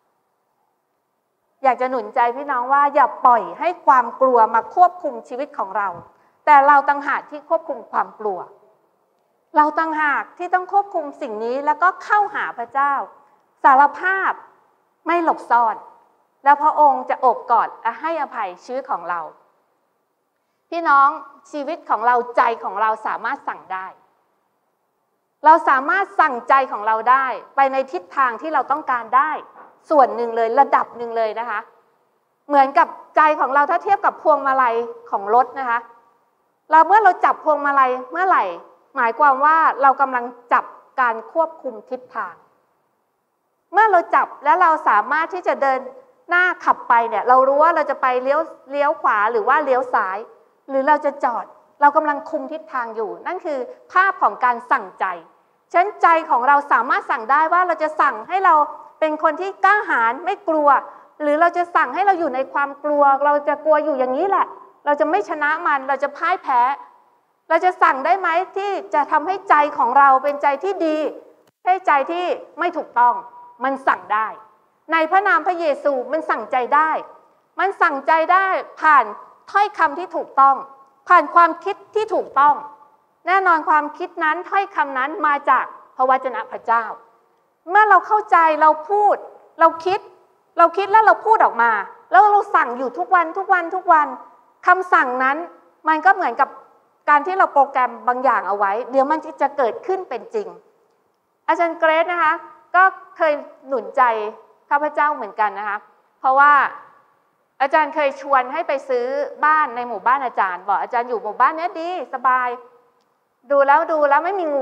อยากจะหนุนใจพี่น้องว่าอย่าปล่อยให้ความกลัวมาควบคุมชีวิตของเราแต่เราต่างหากที่ควบคุมความกลัวเราต่างหากที่ต้องควบคุมสิ่งนี้แล้วก็เข้าหาพระเจ้าสารภาพไม่หลบซ่อนแล้วพระองค์จะโอบกอดและให้อภัยชีวิตของเราพี่น้องชีวิตของเราใจของเราสามารถสั่งได้เราสามารถสั่งใจของเราได้ไปในทิศทางที่เราต้องการได้ส่วนหนึ่งเลยระดับหนึ่งเลยนะคะเหมือนกับใจของเราถ้าเทียบกับพวงมาลัยของรถนะคะเราเมื่อเราจับพวงมาลัยเมื่อไหร่หมายความว่าเรากำลังจับการควบคุมทิศทางเมื่อเราจับและเราสามารถที่จะเดินหน้าขับไปเนี่ยเรารู้ว่าเราจะไปเลี้ยวเลี้ยวขวาหรือว่าเลี้ยวซ้ายหรือเราจะจอดเรากำลังคุมทิศทางอยู่นั่นคือภาพของการสั่งใจฉะนั้นใจของเราสามารถสั่งได้ว่าเราจะสั่งให้เราเป็นคนที่กล้าหาญไม่กลัวหรือเราจะสั่งให้เราอยู่ในความกลัวเราจะกลัวอยู่อย่างนี้แหละเราจะไม่ชนะมันเราจะพ่ายแพ้เราจะสั่งได้ไหมที่จะทำให้ใจของเราเป็นใจที่ดีให้ใจที่ไม่ถูกต้องมันสั่งได้ในพระนามพระเยซูมันสั่งใจได้มันสั่งใจได้ผ่านถ้อยคำที่ถูกต้องผ่านความคิดที่ถูกต้องแน่นอนความคิดนั้นถ้อยคำนั้นมาจากพระวจนะพระเจ้าเมื่อเราเข้าใจเราพูดเราคิดเราคิดแล้วเราพูดออกมาแล้วเราสั่งอยู่ทุกวันทุกวันทุกวันคำสั่งนั้นมันก็เหมือนกับการที่เราโปรแกรมบางอย่างเอาไว้เดี๋ยวมันจะเกิดขึ้นเป็นจริงอาจารย์เกรซนะคะก็เคยหนุนใจข้าพเจ้าเหมือนกันนะคะเพราะว่าอาจารย์เคยชวนให้ไปซื้อบ้านในหมู่บ้านอาจารย์บอกอาจารย์อยู่หมู่บ้านนี้ดีสบายดูแล้วดูแล้วไม่มีงู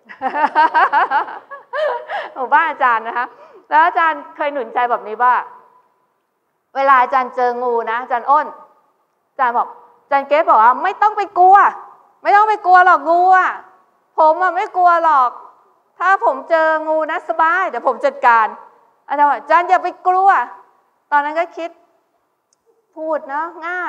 หมู่บ้านอาจารย์นะคะแล้วอาจารย์เคยหนุนใจแบบนี้ว่าเวลาอาจารย์เจองูนะอาจารย์อ้นอาจารย์บอกอาจารย์เกรซบอกว่าไม่ต้องไปกลัวไม่ต้องไปกลัวหรอกงูอ่ะผมอ่ะไม่กลัวหรอกถ้าผมเจองูนะสบายเดี๋ยวผมจัดการอาจารย์บอกอาจารย์อย่าไปกลัวตอนนั้นก็คิดพูดนะง่าย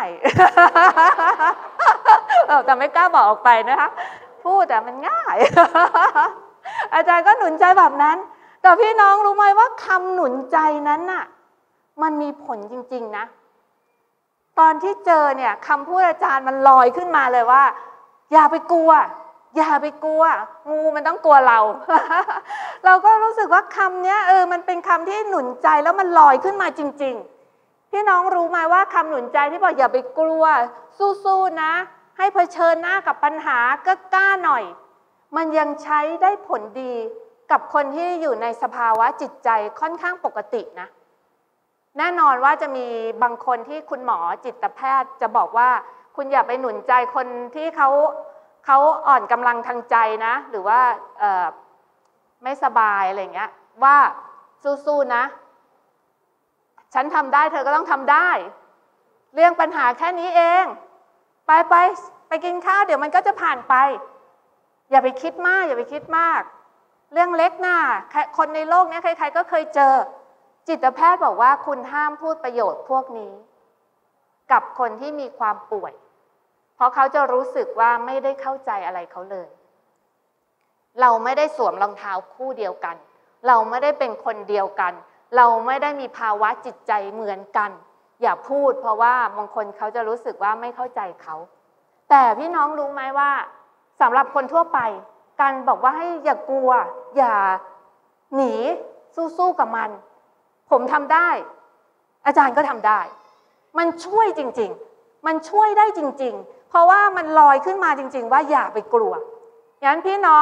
แต่ไม่กล้าบอกออกไปนะคะพูดแต่มันง่าย อาจารย์ก็หนุนใจแบบนั้นแต่พี่น้องรู้ไหมว่าคำหนุนใจนั้นน่ะมันมีผลจริงๆนะตอนที่เจอเนี่ยคำพูดอาจารย์มันลอยขึ้นมาเลยว่าอย่าไปกลัวอย่าไปกลัวงูมันต้องกลัวเรา เราก็รู้สึกว่าคำนี้เออมันเป็นคำที่หนุนใจแล้วมันลอยขึ้นมาจริงๆพี่น้องรู้ไหมว่าคำหนุนใจที่บอกอย่าไปกลัวสู้ๆนะให้เผชิญหน้ากับปัญหาก็กล้าหน่อยมันยังใช้ได้ผลดีกับคนที่อยู่ในสภาวะจิตใจค่อนข้างปกตินะแน่นอนว่าจะมีบางคนที่คุณหมอจิตแพทย์จะบอกว่าคุณอย่าไปหนุนใจคนที่เขาเขาอ่อนกำลังทางใจนะหรือว่าเอ่อไม่สบายอะไรเงี้ยว่าสู้ๆนะฉันทำได้เธอก็ต้องทำได้เรื่องปัญหาแค่นี้เองไปไปไปกินข้าวเดี๋ยวมันก็จะผ่านไปอย่าไปคิดมากอย่าไปคิดมากเรื่องเล็กน่ะคนในโลกนี้ใครๆก็เคยเจอจิตแพทย์บอกว่าคุณห้ามพูดประโยชน์พวกนี้กับคนที่มีความป่วยเพราะเขาจะรู้สึกว่าไม่ได้เข้าใจอะไรเขาเลยเราไม่ได้สวมรองเท้าคู่เดียวกันเราไม่ได้เป็นคนเดียวกันเราไม่ได้มีภาวะจิตใจเหมือนกันอย่าพูดเพราะว่าบางคนเขาจะรู้สึกว่าไม่เข้าใจเขาแต่พี่น้องรู้ไหมว่าสำหรับคนทั่วไปการบอกว่าให้อย่ากลัวอย่าหนีสู้ๆกับมันผมทำได้อาจารย์ก็ทำได้มันช่วยจริงๆมันช่วยได้จริงๆเพราะว่ามันลอยขึ้นมาจริงๆว่าอย่าไปกลัวงั้นพี่น้อง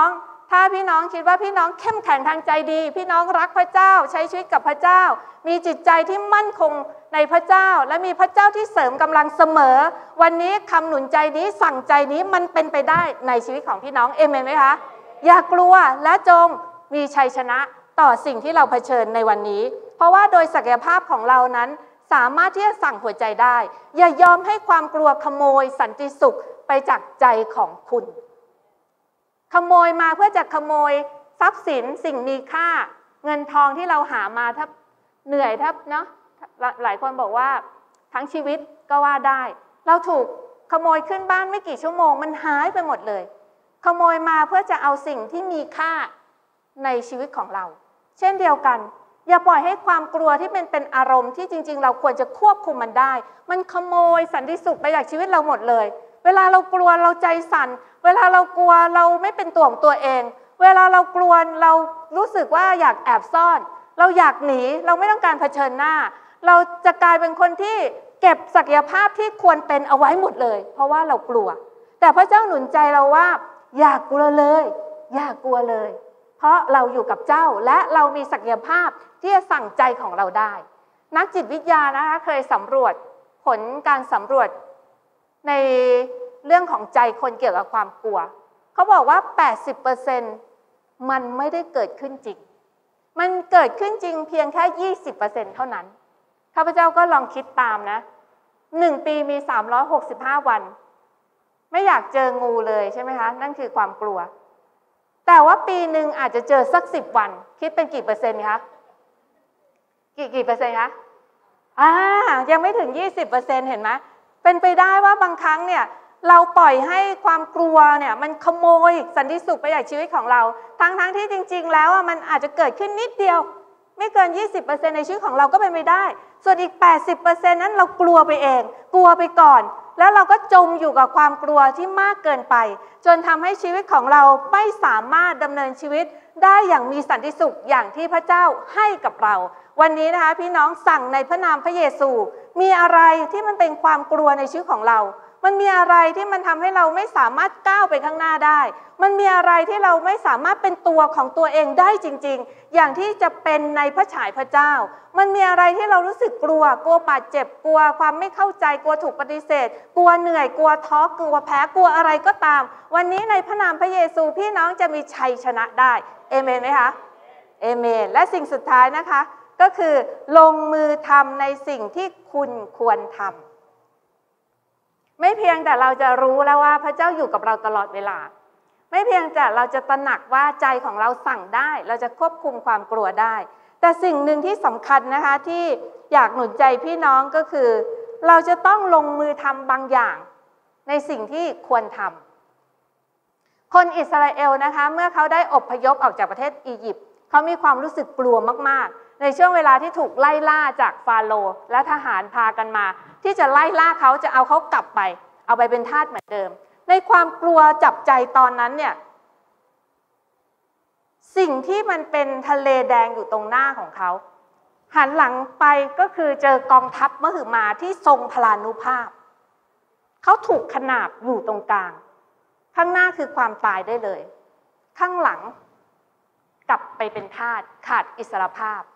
ถ้าพี่น้องคิดว่าพี่น้องเข้มแข็งทางใจดีพี่น้องรักพระเจ้าใช้ชีวิตกับพระเจ้ามีจิตใจที่มั่นคงในพระเจ้าและมีพระเจ้าที่เสริมกำลังเสมอวันนี้คำหนุนใจนี้สั่งใจนี้มันเป็นไปได้ในชีวิตของพี่น้องเอเมนไหมคะอย่ากลัวและจงมีชัยชนะต่อสิ่งที่เราเผชิญในวันนี้เพราะว่าโดยศักยภาพของเรานั้นสามารถที่จะสั่งหัวใจได้อย่ายอมให้ความกลัวขโมยสันติสุขไปจากใจของคุณขโมยมาเพื่อจะขโมยทรัพย์สินสิ่งมีค่าเงินทองที่เราหามาถ้าเหนื่อยถ้าเนาะหลายคนบอกว่าทั้งชีวิตก็ว่าได้เราถูกขโมยขึ้นบ้านไม่กี่ชั่วโมงมันหายไปหมดเลยขโมยมาเพื่อจะเอาสิ่งที่มีค่าในชีวิตของเราเช่นเดียวกันอย่าปล่อยให้ความกลัวที่เป็นเป็นอารมณ์ที่จริงๆเราควรจะควบคุมมันได้มันขโมยสันติสุขไปจากชีวิตเราหมดเลยเวลาเรากลัวเราใจสั่นเวลาเรากลัวเราไม่เป็นตัวของตัวเองเวลาเรากลัวเรารู้สึกว่าอยากแอบซ่อนเราอยากหนีเราไม่ต้องการเผชิญหน้าเราจะกลายเป็นคนที่เก็บศักยภาพที่ควรเป็นเอาไว้หมดเลยเพราะว่าเรากลัวแต่พระเจ้าหนุนใจเราว่าอย่ากลัวเลยอย่ากลัวเลยเพราะเราอยู่กับเจ้าและเรามีศักยภาพที่จะสั่งใจของเราได้นักจิตวิทยานะคะเคยสำรวจผลการสำรวจในเรื่องของใจคนเกี่ยวกับความกลัวเขาบอกว่า แปดสิบเปอร์เซ็นต์ มันไม่ได้เกิดขึ้นจริงมันเกิดขึ้นจริงเพียงแค่ ยี่สิบเปอร์เซ็นต์ เท่านั้นข้าพเจ้าก็ลองคิดตามนะหนึ่งปีมีสามร้อยหกสิบห้าวันไม่อยากเจองูเลยใช่ไหมคะนั่นคือความกลัวแต่ว่าปีหนึ่งอาจจะเจอสักสิบวันคิดเป็นกี่เปอร์เซ็นต์คะกี่กี่เปอร์เซ็นต์คะอ่ายังไม่ถึง ยี่สิบเปอร์เซ็นต์ เห็นไหมเป็นไปได้ว่าบางครั้งเนี่ยเราปล่อยให้ความกลัวเนี่ยมันขโมยสันติสุขไปจากชีวิตของเราทั้งๆที่จริงๆแล้วมันอาจจะเกิดขึ้นนิดเดียวไม่เกิน ยี่สิบเปอร์เซ็นต์ ในชีวิตของเราก็เป็นไปได้ส่วนอีก แปดสิบเปอร์เซ็นต์ นั้นเรากลัวไปเองกลัวไปก่อนแล้วเราก็จมอยู่กับความกลัวที่มากเกินไปจนทำให้ชีวิตของเราไม่สามารถดำเนินชีวิตได้อย่างมีสันติสุขอย่างที่พระเจ้าให้กับเราวันนี้นะคะพี่น้องสั่งในพระนามพระเยซูมีอะไรที่มันเป็นความกลัวในชีวิตของเรามันมีอะไรที่มันทำให้เราไม่สามารถก้าวไปข้างหน้าได้มันมีอะไรที่เราไม่สามารถเป็นตัวของตัวเองได้จริงๆอย่างที่จะเป็นในพระฉายพระเจ้ามันมีอะไรที่เรารู้สึกกลัวกลัวบาดเจ็บกลัวความไม่เข้าใจกลัวถูกปฏิเสธกลัวเหนื่อยกลัวท้อกลัวแพ้กลัวอะไรก็ตามวันนี้ในพระนามพระเยซูพี่น้องจะมีชัยชนะได้เอเมนไหมคะเอเมนและสิ่งสุดท้ายนะคะก็คือลงมือทำในสิ่งที่คุณควรทำไม่เพียงแต่เราจะรู้แล้วว่าพระเจ้าอยู่กับเราตลอดเวลาไม่เพียงแต่เราจะตระหนักว่าใจของเราสั่งได้เราจะควบคุมความกลัวได้แต่สิ่งหนึ่งที่สำคัญนะคะที่อยากหนุนใจพี่น้องก็คือเราจะต้องลงมือทำบางอย่างในสิ่งที่ควรทำคนอิสราเอลนะคะเมื่อเขาได้อพยพออกจากประเทศอียิปต์เขามีความรู้สึกกลัวมากๆในช่วงเวลาที่ถูกไล่ล่าจากฟาโรห์และทหารพากันมาที่จะไล่ล่าเขาจะเอาเขากลับไปเอาไปเป็นทาสเหมือนเดิมในความกลัวจับใจตอนนั้นเนี่ยสิ่งที่มันเป็นทะเลแดงอยู่ตรงหน้าของเขาหันหลังไปก็คือเจอกองทัพมหึมาที่ทรงพลานุภาพเขาถูกขนาบอยู่ตรงกลางข้างหน้าคือความตายได้เลยข้างหลังกลับไปเป็นทาสขาดอิสรภาพ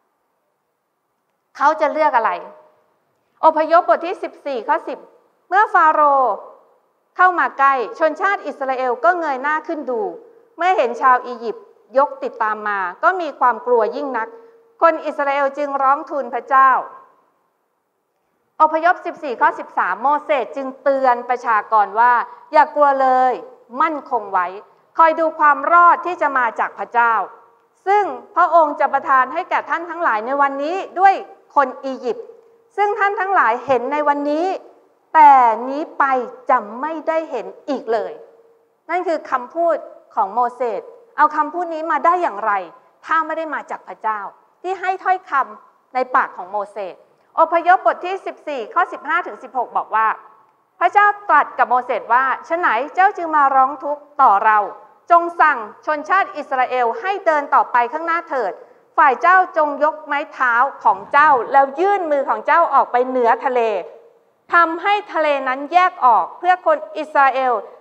เขาจะเลือกอะไรอพยพบทที่สิบสี่ข้อสิบเมื่อฟาโรห์เข้ามาใกล้ชนชาติอิสราเอลก็เงยหน้าขึ้นดูเมื่อเห็นชาวอียิปต์ยกติดตามมาก็มีความกลัวยิ่งนักคนอิสราเอลจึงร้องทูลพระเจ้าอพยพสิบสี่ข้อสิบสามโมเสสจึงเตือนประชากรว่าอย่ากลัวเลยมั่นคงไว้คอยดูความรอดที่จะมาจากพระเจ้าซึ่งพระองค์จะประทานให้แก่ท่านทั้งหลายในวันนี้ด้วยคนอียิปต์ซึ่งท่านทั้งหลายเห็นในวันนี้แต่นี้ไปจะไม่ได้เห็นอีกเลยนั่นคือคำพูดของโมเสสเอาคำพูดนี้มาได้อย่างไรถ้าไม่ได้มาจากพระเจ้าที่ให้ถ้อยคำในปากของโมเสสอพยพบทที่สิบสี่ข้อสิบห้าถึงสิบหกบอกว่าพระเจ้าตรัสกับโมเสสว่าฉะไหนเจ้าจึงมาร้องทุกข์ต่อเราจงสั่งชนชาติอิสราเอลให้เดินต่อไปข้างหน้าเถิดฝ่ายเจ้าจงยกไม้เท้าของเจ้าแล้วยื่นมือของเจ้าออกไปเหนือทะเลทำให้ทะเลนั้นแยกออกเพื่อคนอิสราเอล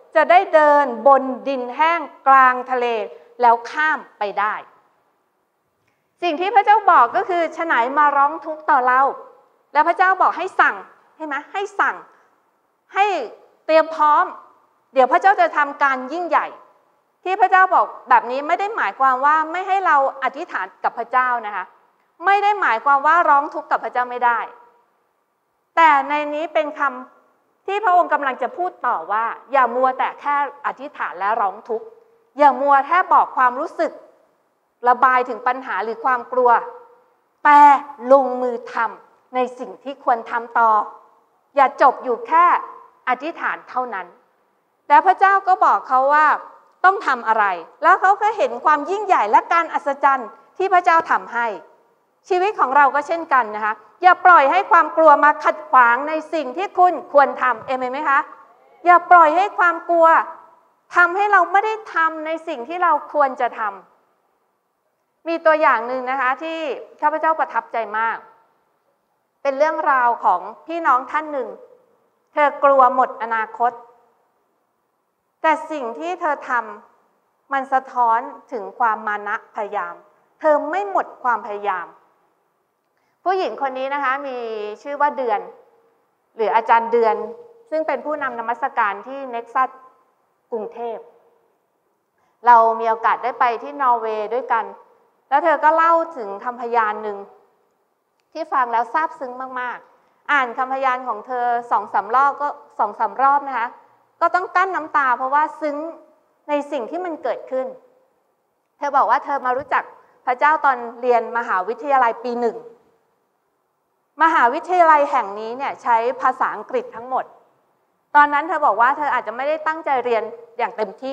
จะได้เดินบนดินแห้งกลางทะเลแล้วข้ามไปได้สิ่งที่พระเจ้าบอกก็คือฉะไหนมาร้องทุกข์ต่อเราแล้วพระเจ้าบอกให้สั่งใช่ไหมให้สั่งให้เตรียมพร้อมเดี๋ยวพระเจ้าจะทำการยิ่งใหญ่ที่พระเจ้าบอกแบบนี้ไม่ได้หมายความว่าไม่ให้เราอธิษฐานกับพระเจ้านะคะไม่ได้หมายความว่าร้องทุกข์กับพระเจ้าไม่ได้แต่ในนี้เป็นคำที่พระองค์กำลังจะพูดต่อว่าอย่ามัวแต่แค่อธิษฐานและร้องทุกข์อย่ามัวแค่บอกความรู้สึกระบายถึงปัญหาหรือความกลัวแต่ลงมือทำในสิ่งที่ควรทำต่ออย่าจบอยู่แค่อธิษฐานเท่านั้นแต่พระเจ้าก็บอกเขาว่าต้องทำอะไรแล้วเขาก็เห็นความยิ่งใหญ่และการอัศจรรย์ที่พระเจ้าทำให้ชีวิตของเราก็เช่นกันนะคะอย่าปล่อยให้ความกลัวมาขัดขวางในสิ่งที่คุณควรทำเอเมนไหมคะอย่าปล่อยให้ความกลัวทำให้เราไม่ได้ทำในสิ่งที่เราควรจะทำมีตัวอย่างหนึ่งนะคะที่ข้าพเจ้าประทับใจมากเป็นเรื่องราวของพี่น้องท่านหนึ่งเธอกลัวหมดอนาคตแต่สิ่งที่เธอทำมันสะท้อนถึงความมานะพยายามเธอไม่หมดความพยายามผู้หญิงคนนี้นะคะมีชื่อว่าเดือนหรืออาจารย์เดือนซึ่งเป็นผู้นำนมัสการที่เน็กซัสกรุงเทพเรามีโอกาสได้ไปที่นอร์เวย์ด้วยกันแล้วเธอก็เล่าถึงคำพยานหนึ่งที่ฟังแล้วซาบซึ้งมากๆอ่านคำพยานของเธอสองสามรอบก็สองสามรอบนะคะก็ต้องกั้นน้ำตาเพราะว่าซึ้งในสิ่งที่มันเกิดขึ้นเธอบอกว่าเธอมารู้จักพระเจ้าตอนเรียนมหาวิทยาลัยปีหนึ่งมหาวิทยาลัยแห่งนี้เนี่ยใช้ภาษาอังกฤษทั้งหมดตอนนั้นเธอบอกว่าเธออาจจะไม่ได้ตั้งใจเรียนอย่างเต็มที่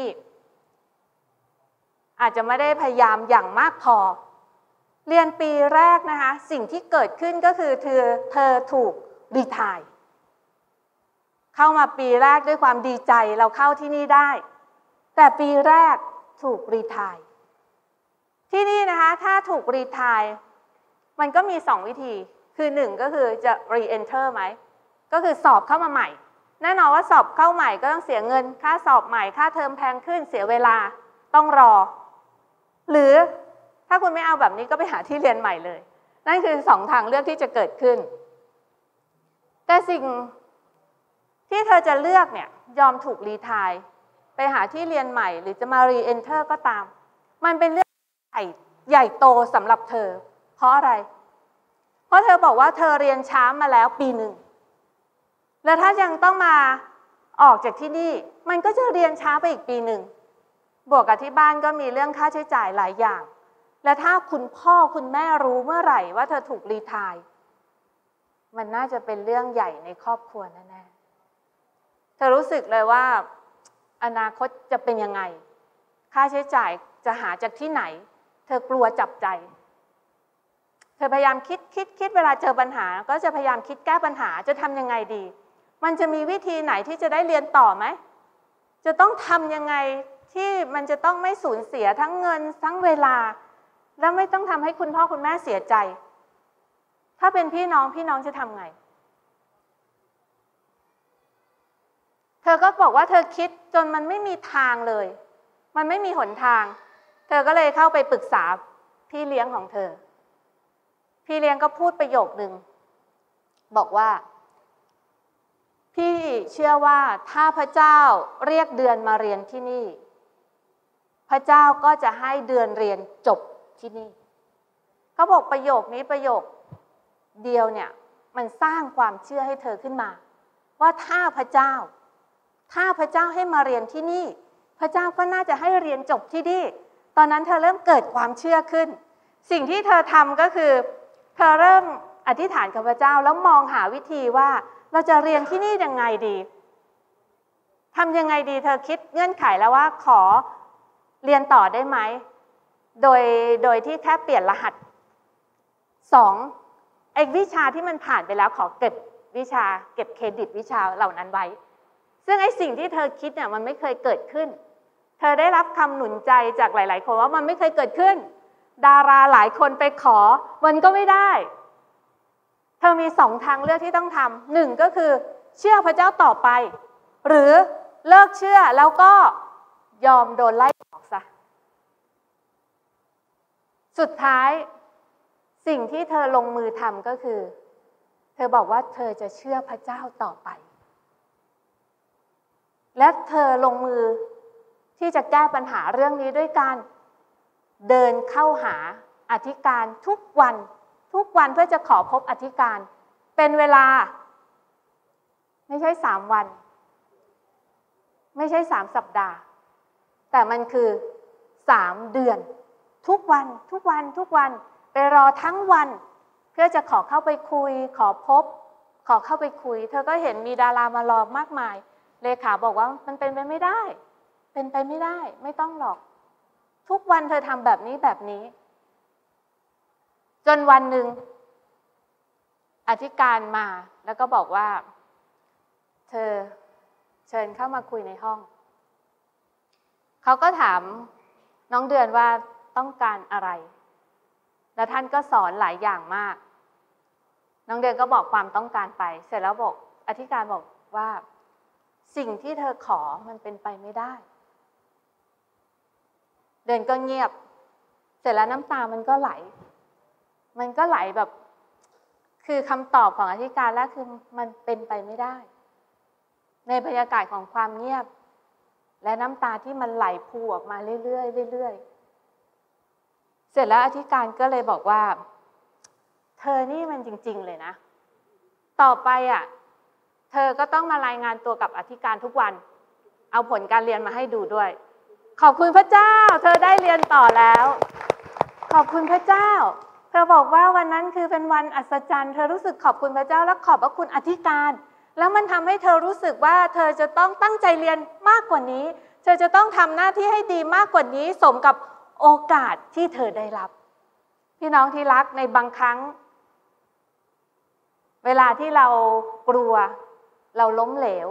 อาจจะไม่ได้พยายามอย่างมากพอเรียนปีแรกนะคะสิ่งที่เกิดขึ้นก็คือเธอเธอถูกรีไทร์เข้ามาปีแรกด้วยความดีใจเราเข้าที่นี่ได้แต่ปีแรกถูกรีไทร์ที่นี่นะคะถ้าถูกรีไทร์มันก็มีสองวิธีคือหนึ่งก็คือจะ re-enter ไหมก็คือสอบเข้ามาใหม่แน่นอนว่าสอบเข้าใหม่ก็ต้องเสียเงินค่าสอบใหม่ค่าเทอมแพงขึ้นเสียเวลาต้องรอหรือถ้าคุณไม่เอาแบบนี้ก็ไปหาที่เรียนใหม่เลยนั่นคือสองทางเลือกที่จะเกิดขึ้นแต่สิ่งที่เธอจะเลือกเนี่ยยอมถูกรีไทร์ไปหาที่เรียนใหม่หรือจะมา re-enter ก็ตามมันเป็นเรื่องใหญ่ใหญ่โตสำหรับเธอเพราะอะไรเพราะเธอบอกว่าเธอเรียนช้ามาแล้วปีหนึ่งแล้วถ้ายังต้องมาออกจากที่นี่มันก็จะเรียนช้าไปอีกปีหนึ่งบวกกับที่บ้านก็มีเรื่องค่าใช้จ่ายหลายอย่างและถ้าคุณพ่อคุณแม่รู้เมื่อไหร่ว่าเธอถูกรีไทร์มันน่าจะเป็นเรื่องใหญ่ในครอบครัวแน่ๆเธอรู้สึกเลยว่าอนาคตจะเป็นยังไงค่าใช้จ่ายจะหาจากที่ไหนเธอกลัวจับใจเธอพยายามคิดคิดคิดเวลาเจอปัญหาก็จะพยายามคิดแก้ปัญหาจะทำยังไงดีมันจะมีวิธีไหนที่จะได้เรียนต่อไหมจะต้องทำยังไงที่มันจะต้องไม่สูญเสียทั้งเงินทั้งเวลาและไม่ต้องทำให้คุณพ่อคุณแม่เสียใจถ้าเป็นพี่น้องพี่น้องจะทำไงเธอก็บอกว่าเธอคิดจนมันไม่มีทางเลยมันไม่มีหนทางเธอก็เลยเข้าไปปรึกษาพี่เลี้ยงของเธอพี่เลี้ยงก็พูดประโยคนึงบอกว่าพี่เชื่อว่าถ้าพระเจ้าเรียกเดือนมาเรียนที่นี่พระเจ้าก็จะให้เดือนเรียนจบที่นี่เขาบอกประโยคนี้ประโยคเดียวเนี่ยมันสร้างความเชื่อให้เธอขึ้นมาว่าถ้าพระเจ้าถ้าพระเจ้าให้มาเรียนที่นี่พระเจ้าก็น่าจะให้เรียนจบที่นี่ตอนนั้นเธอเริ่มเกิดความเชื่อขึ้นสิ่งที่เธอทำก็คือเธอเริ่มอธิษฐานกับพระเจ้าแล้วมองหาวิธีว่าเราจะเรียนที่นี่ยังไงดีทำยังไงดีเธอคิดเงื่อนไขแล้วว่าขอเรียนต่อได้ไหมโดยโดยที่แค่เปลี่ยนรหัสสองไอ้วิชาที่มันผ่านไปแล้วขอเก็บวิชาเก็บเครดิตวิชาเหล่านั้นไว้ซึ่งไอ้สิ่งที่เธอคิดเนี่ยมันไม่เคยเกิดขึ้นเธอได้รับคำหนุนใจจากหลายๆคนว่ามันไม่เคยเกิดขึ้นดาราหลายคนไปขอมันก็ไม่ได้เธอมีสองทางเลือกที่ต้องทำหนึ่งก็คือเชื่อพระเจ้าต่อไปหรือเลิกเชื่อแล้วก็ยอมโดนไล่ออกซะสุดท้ายสิ่งที่เธอลงมือทำก็คือเธอบอกว่าเธอจะเชื่อพระเจ้าต่อไปและเธอลงมือที่จะแก้ปัญหาเรื่องนี้ด้วยการเดินเข้าหาอธิการทุกวันทุกวันเพื่อจะขอพบอธิการเป็นเวลาไม่ใช่สามวันไม่ใช่สามสัปดาห์แต่มันคือสามเดือนทุกวันทุกวันทุกวันไปรอทั้งวันเพื่อจะขอเข้าไปคุยขอพบขอเข้าไปคุยเธอก็เห็นมีดารามารอมากมายเลขาบอกว่ามันเป็นไปไม่ได้เป็นไปไม่ได้ไม่ต้องหรอกทุกวันเธอทำแบบนี้แบบนี้จนวันหนึ่งอธิการมาแล้วก็บอกว่าเธอเชิญเข้ามาคุยในห้องเขาก็ถามน้องเดือนว่าต้องการอะไรแล้วท่านก็สอนหลายอย่างมากน้องเดือนก็บอกความต้องการไปเสร็จแล้วบอกอธิการบอกว่าสิ่งที่เธอขอมันเป็นไปไม่ได้เดือนก็เงียบเสร็จแล้วน้ำตามันก็ไหลมันก็ไหลแบบคือคำตอบของอธิการแล้วคือมันเป็นไปไม่ได้ในบรรยากาศของความเงียบและน้ำตาที่มันไหลพูออกมาเรื่อยๆเรื่อยๆเสร็จแล้วอธิการก็เลยบอกว่าเธอนี่มันจริงๆเลยนะต่อไปอ่ะเธอก็ต้องมารายงานตัวกับอธิการทุกวันเอาผลการเรียนมาให้ดูด้วยขอบคุณพระเจ้าเธอได้เรียนต่อแล้วขอบคุณพระเจ้าเธอบอกว่าวันนั้นคือเป็นวันอัศจรรย์เธอรู้สึกขอบคุณพระเจ้าและขอบพระคุณอธิการแล้วมันทำให้เธอรู้สึกว่าเธอจะต้องตั้งใจเรียนมากกว่านี้เธอจะต้องทำหน้าที่ให้ดีมากกว่านี้สมกับโอกาสที่เธอได้รับพี่น้องที่รักในบางครั้งเวลาที่เรากลัวเราล้มเหลว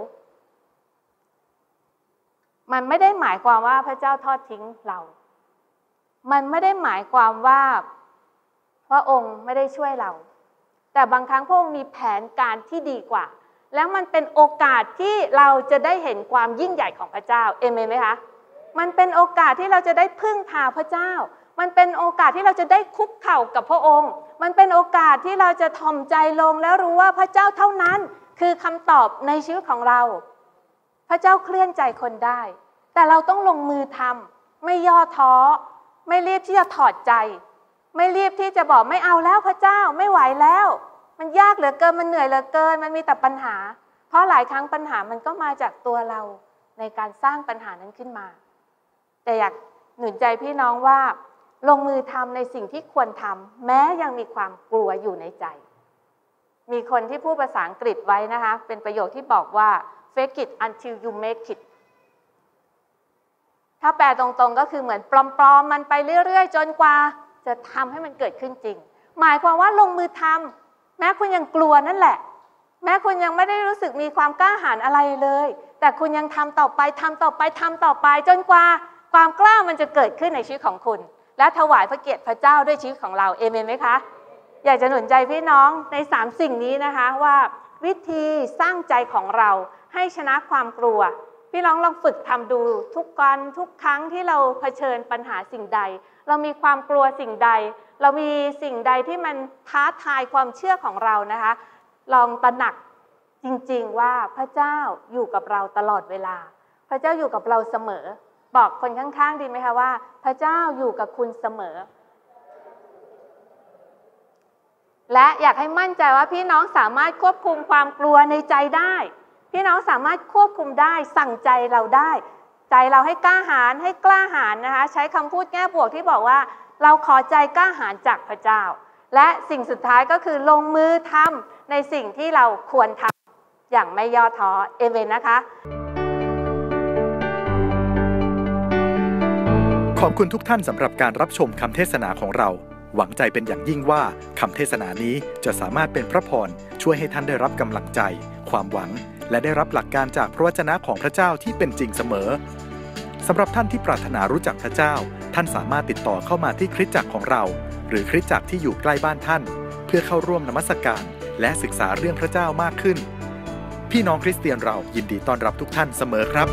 มันไม่ได้หมายความว่าพระเจ้าทอดทิ้งเรามันไม่ได้หมายความว่าพระองค์ไม่ได้ช่วยเราแต่บางครั้งพระองค์มีแผนการที่ดีกว่าแล้วมันเป็นโอกาสที่เราจะได้เห็นความยิ่งใหญ่ของพระเจ้าเอเมนไหมคะมันเป็นโอกาสที่เราจะได้พึ่งพาพระเจ้ามันเป็นโอกาสที่เราจะได้คุกเข่ากับพระองค์มันเป็นโอกาสที่เราจะถ่อมใจลงแล้วรู้ว่าพระเจ้าเท่านั้นคือคำตอบในชีวิตของเราพระเจ้าเคลื่อนใจคนได้แต่เราต้องลงมือทำไม่ย่อท้อไม่รีบที่จะถอดใจไม่รีบที่จะบอกไม่เอาแล้วพระเจ้าไม่ไหวแล้วมันยากเหลือเกินมันเหนื่อยเหลือเกินมันมีแต่ปัญหาเพราะหลายครั้งปัญหามันก็มาจากตัวเราในการสร้างปัญหานั้นขึ้นมาแต่อยากหนุนใจพี่น้องว่าลงมือทำในสิ่งที่ควรทำแม้ยังมีความกลัวอยู่ในใจมีคนที่พูดภาษาอังกฤษไว้นะคะเป็นประโยคที่บอกว่า fake it until you make it ถ้าแปลตรงๆก็คือเหมือนปลอมๆมันไปเรื่อยๆจนกว่าจะทำให้มันเกิดขึ้นจริงหมายความว่าลงมือทำแม้คุณยังกลัวนั่นแหละแม้คุณยังไม่ได้รู้สึกมีความกล้าหาญอะไรเลยแต่คุณยังทำต่อไปทำต่อไปทำต่อไปจนกว่าความกล้ามันจะเกิดขึ้นในชีวิตของคุณและถวายพระเกียรติพระเจ้าด้วยชีวิตของเราเอเมนไหมคะอยากจะหนุนใจพี่น้องในสามสิ่งนี้นะคะว่าวิธีสร้างใจของเราให้ชนะความกลัวพี่น้องลองฝึกทำดูทุกวันทุกครั้งที่เราเผชิญปัญหาสิ่งใดเรามีความกลัวสิ่งใดเรามีสิ่งใดที่มันท้าทายความเชื่อของเรานะคะลองตระหนักจริงๆว่าพระเจ้าอยู่กับเราตลอดเวลาพระเจ้าอยู่กับเราเสมอบอกคนข้างๆดีไหมคะว่าพระเจ้าอยู่กับคุณเสมอและอยากให้มั่นใจว่าพี่น้องสามารถควบคุมความกลัวในใจได้พี่น้องสามารถควบคุมได้สั่งใจเราได้ใจเราให้กล้าหาญให้กล้าหาญนะคะใช้คำพูดแง่บวกที่บอกว่าเราขอใจกล้าหาญจากพระเจ้าและสิ่งสุดท้ายก็คือลงมือทำในสิ่งที่เราควรทำอย่างไม่ย่อท้อเอเมนนะคะขอบคุณทุกท่านสำหรับการรับชมคำเทศนาของเราหวังใจเป็นอย่างยิ่งว่าคำเทศนานี้จะสามารถเป็นพระพรช่วยให้ท่านได้รับกำลังใจความหวังและได้รับหลักการจากพระวจนะของพระเจ้าที่เป็นจริงเสมอสำหรับท่านที่ปรารถนารู้จักพระเจ้าท่านสามารถติดต่อเข้ามาที่คริสตจักรของเราหรือคริสตจักรที่อยู่ใกล้บ้านท่านเพื่อเข้าร่วมนมัสการและศึกษาเรื่องพระเจ้ามากขึ้นพี่น้องคริสเตียนเรายินดีต้อนรับทุกท่านเสมอครับ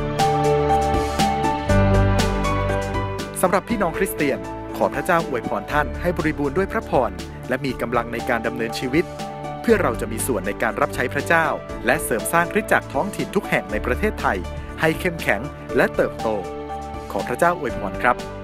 สำหรับพี่น้องคริสเตียนขอพระเจ้าอวยพรท่านให้บริบูรณ์ด้วยพระพรและมีกำลังในการดำเนินชีวิตเพื่อเราจะมีส่วนในการรับใช้พระเจ้าและเสริมสร้างคริสตจักรท้องถิ่นทุกแห่งในประเทศไทยให้เข้มแข็งและเติบโตขอพระเจ้าอวยพรครับ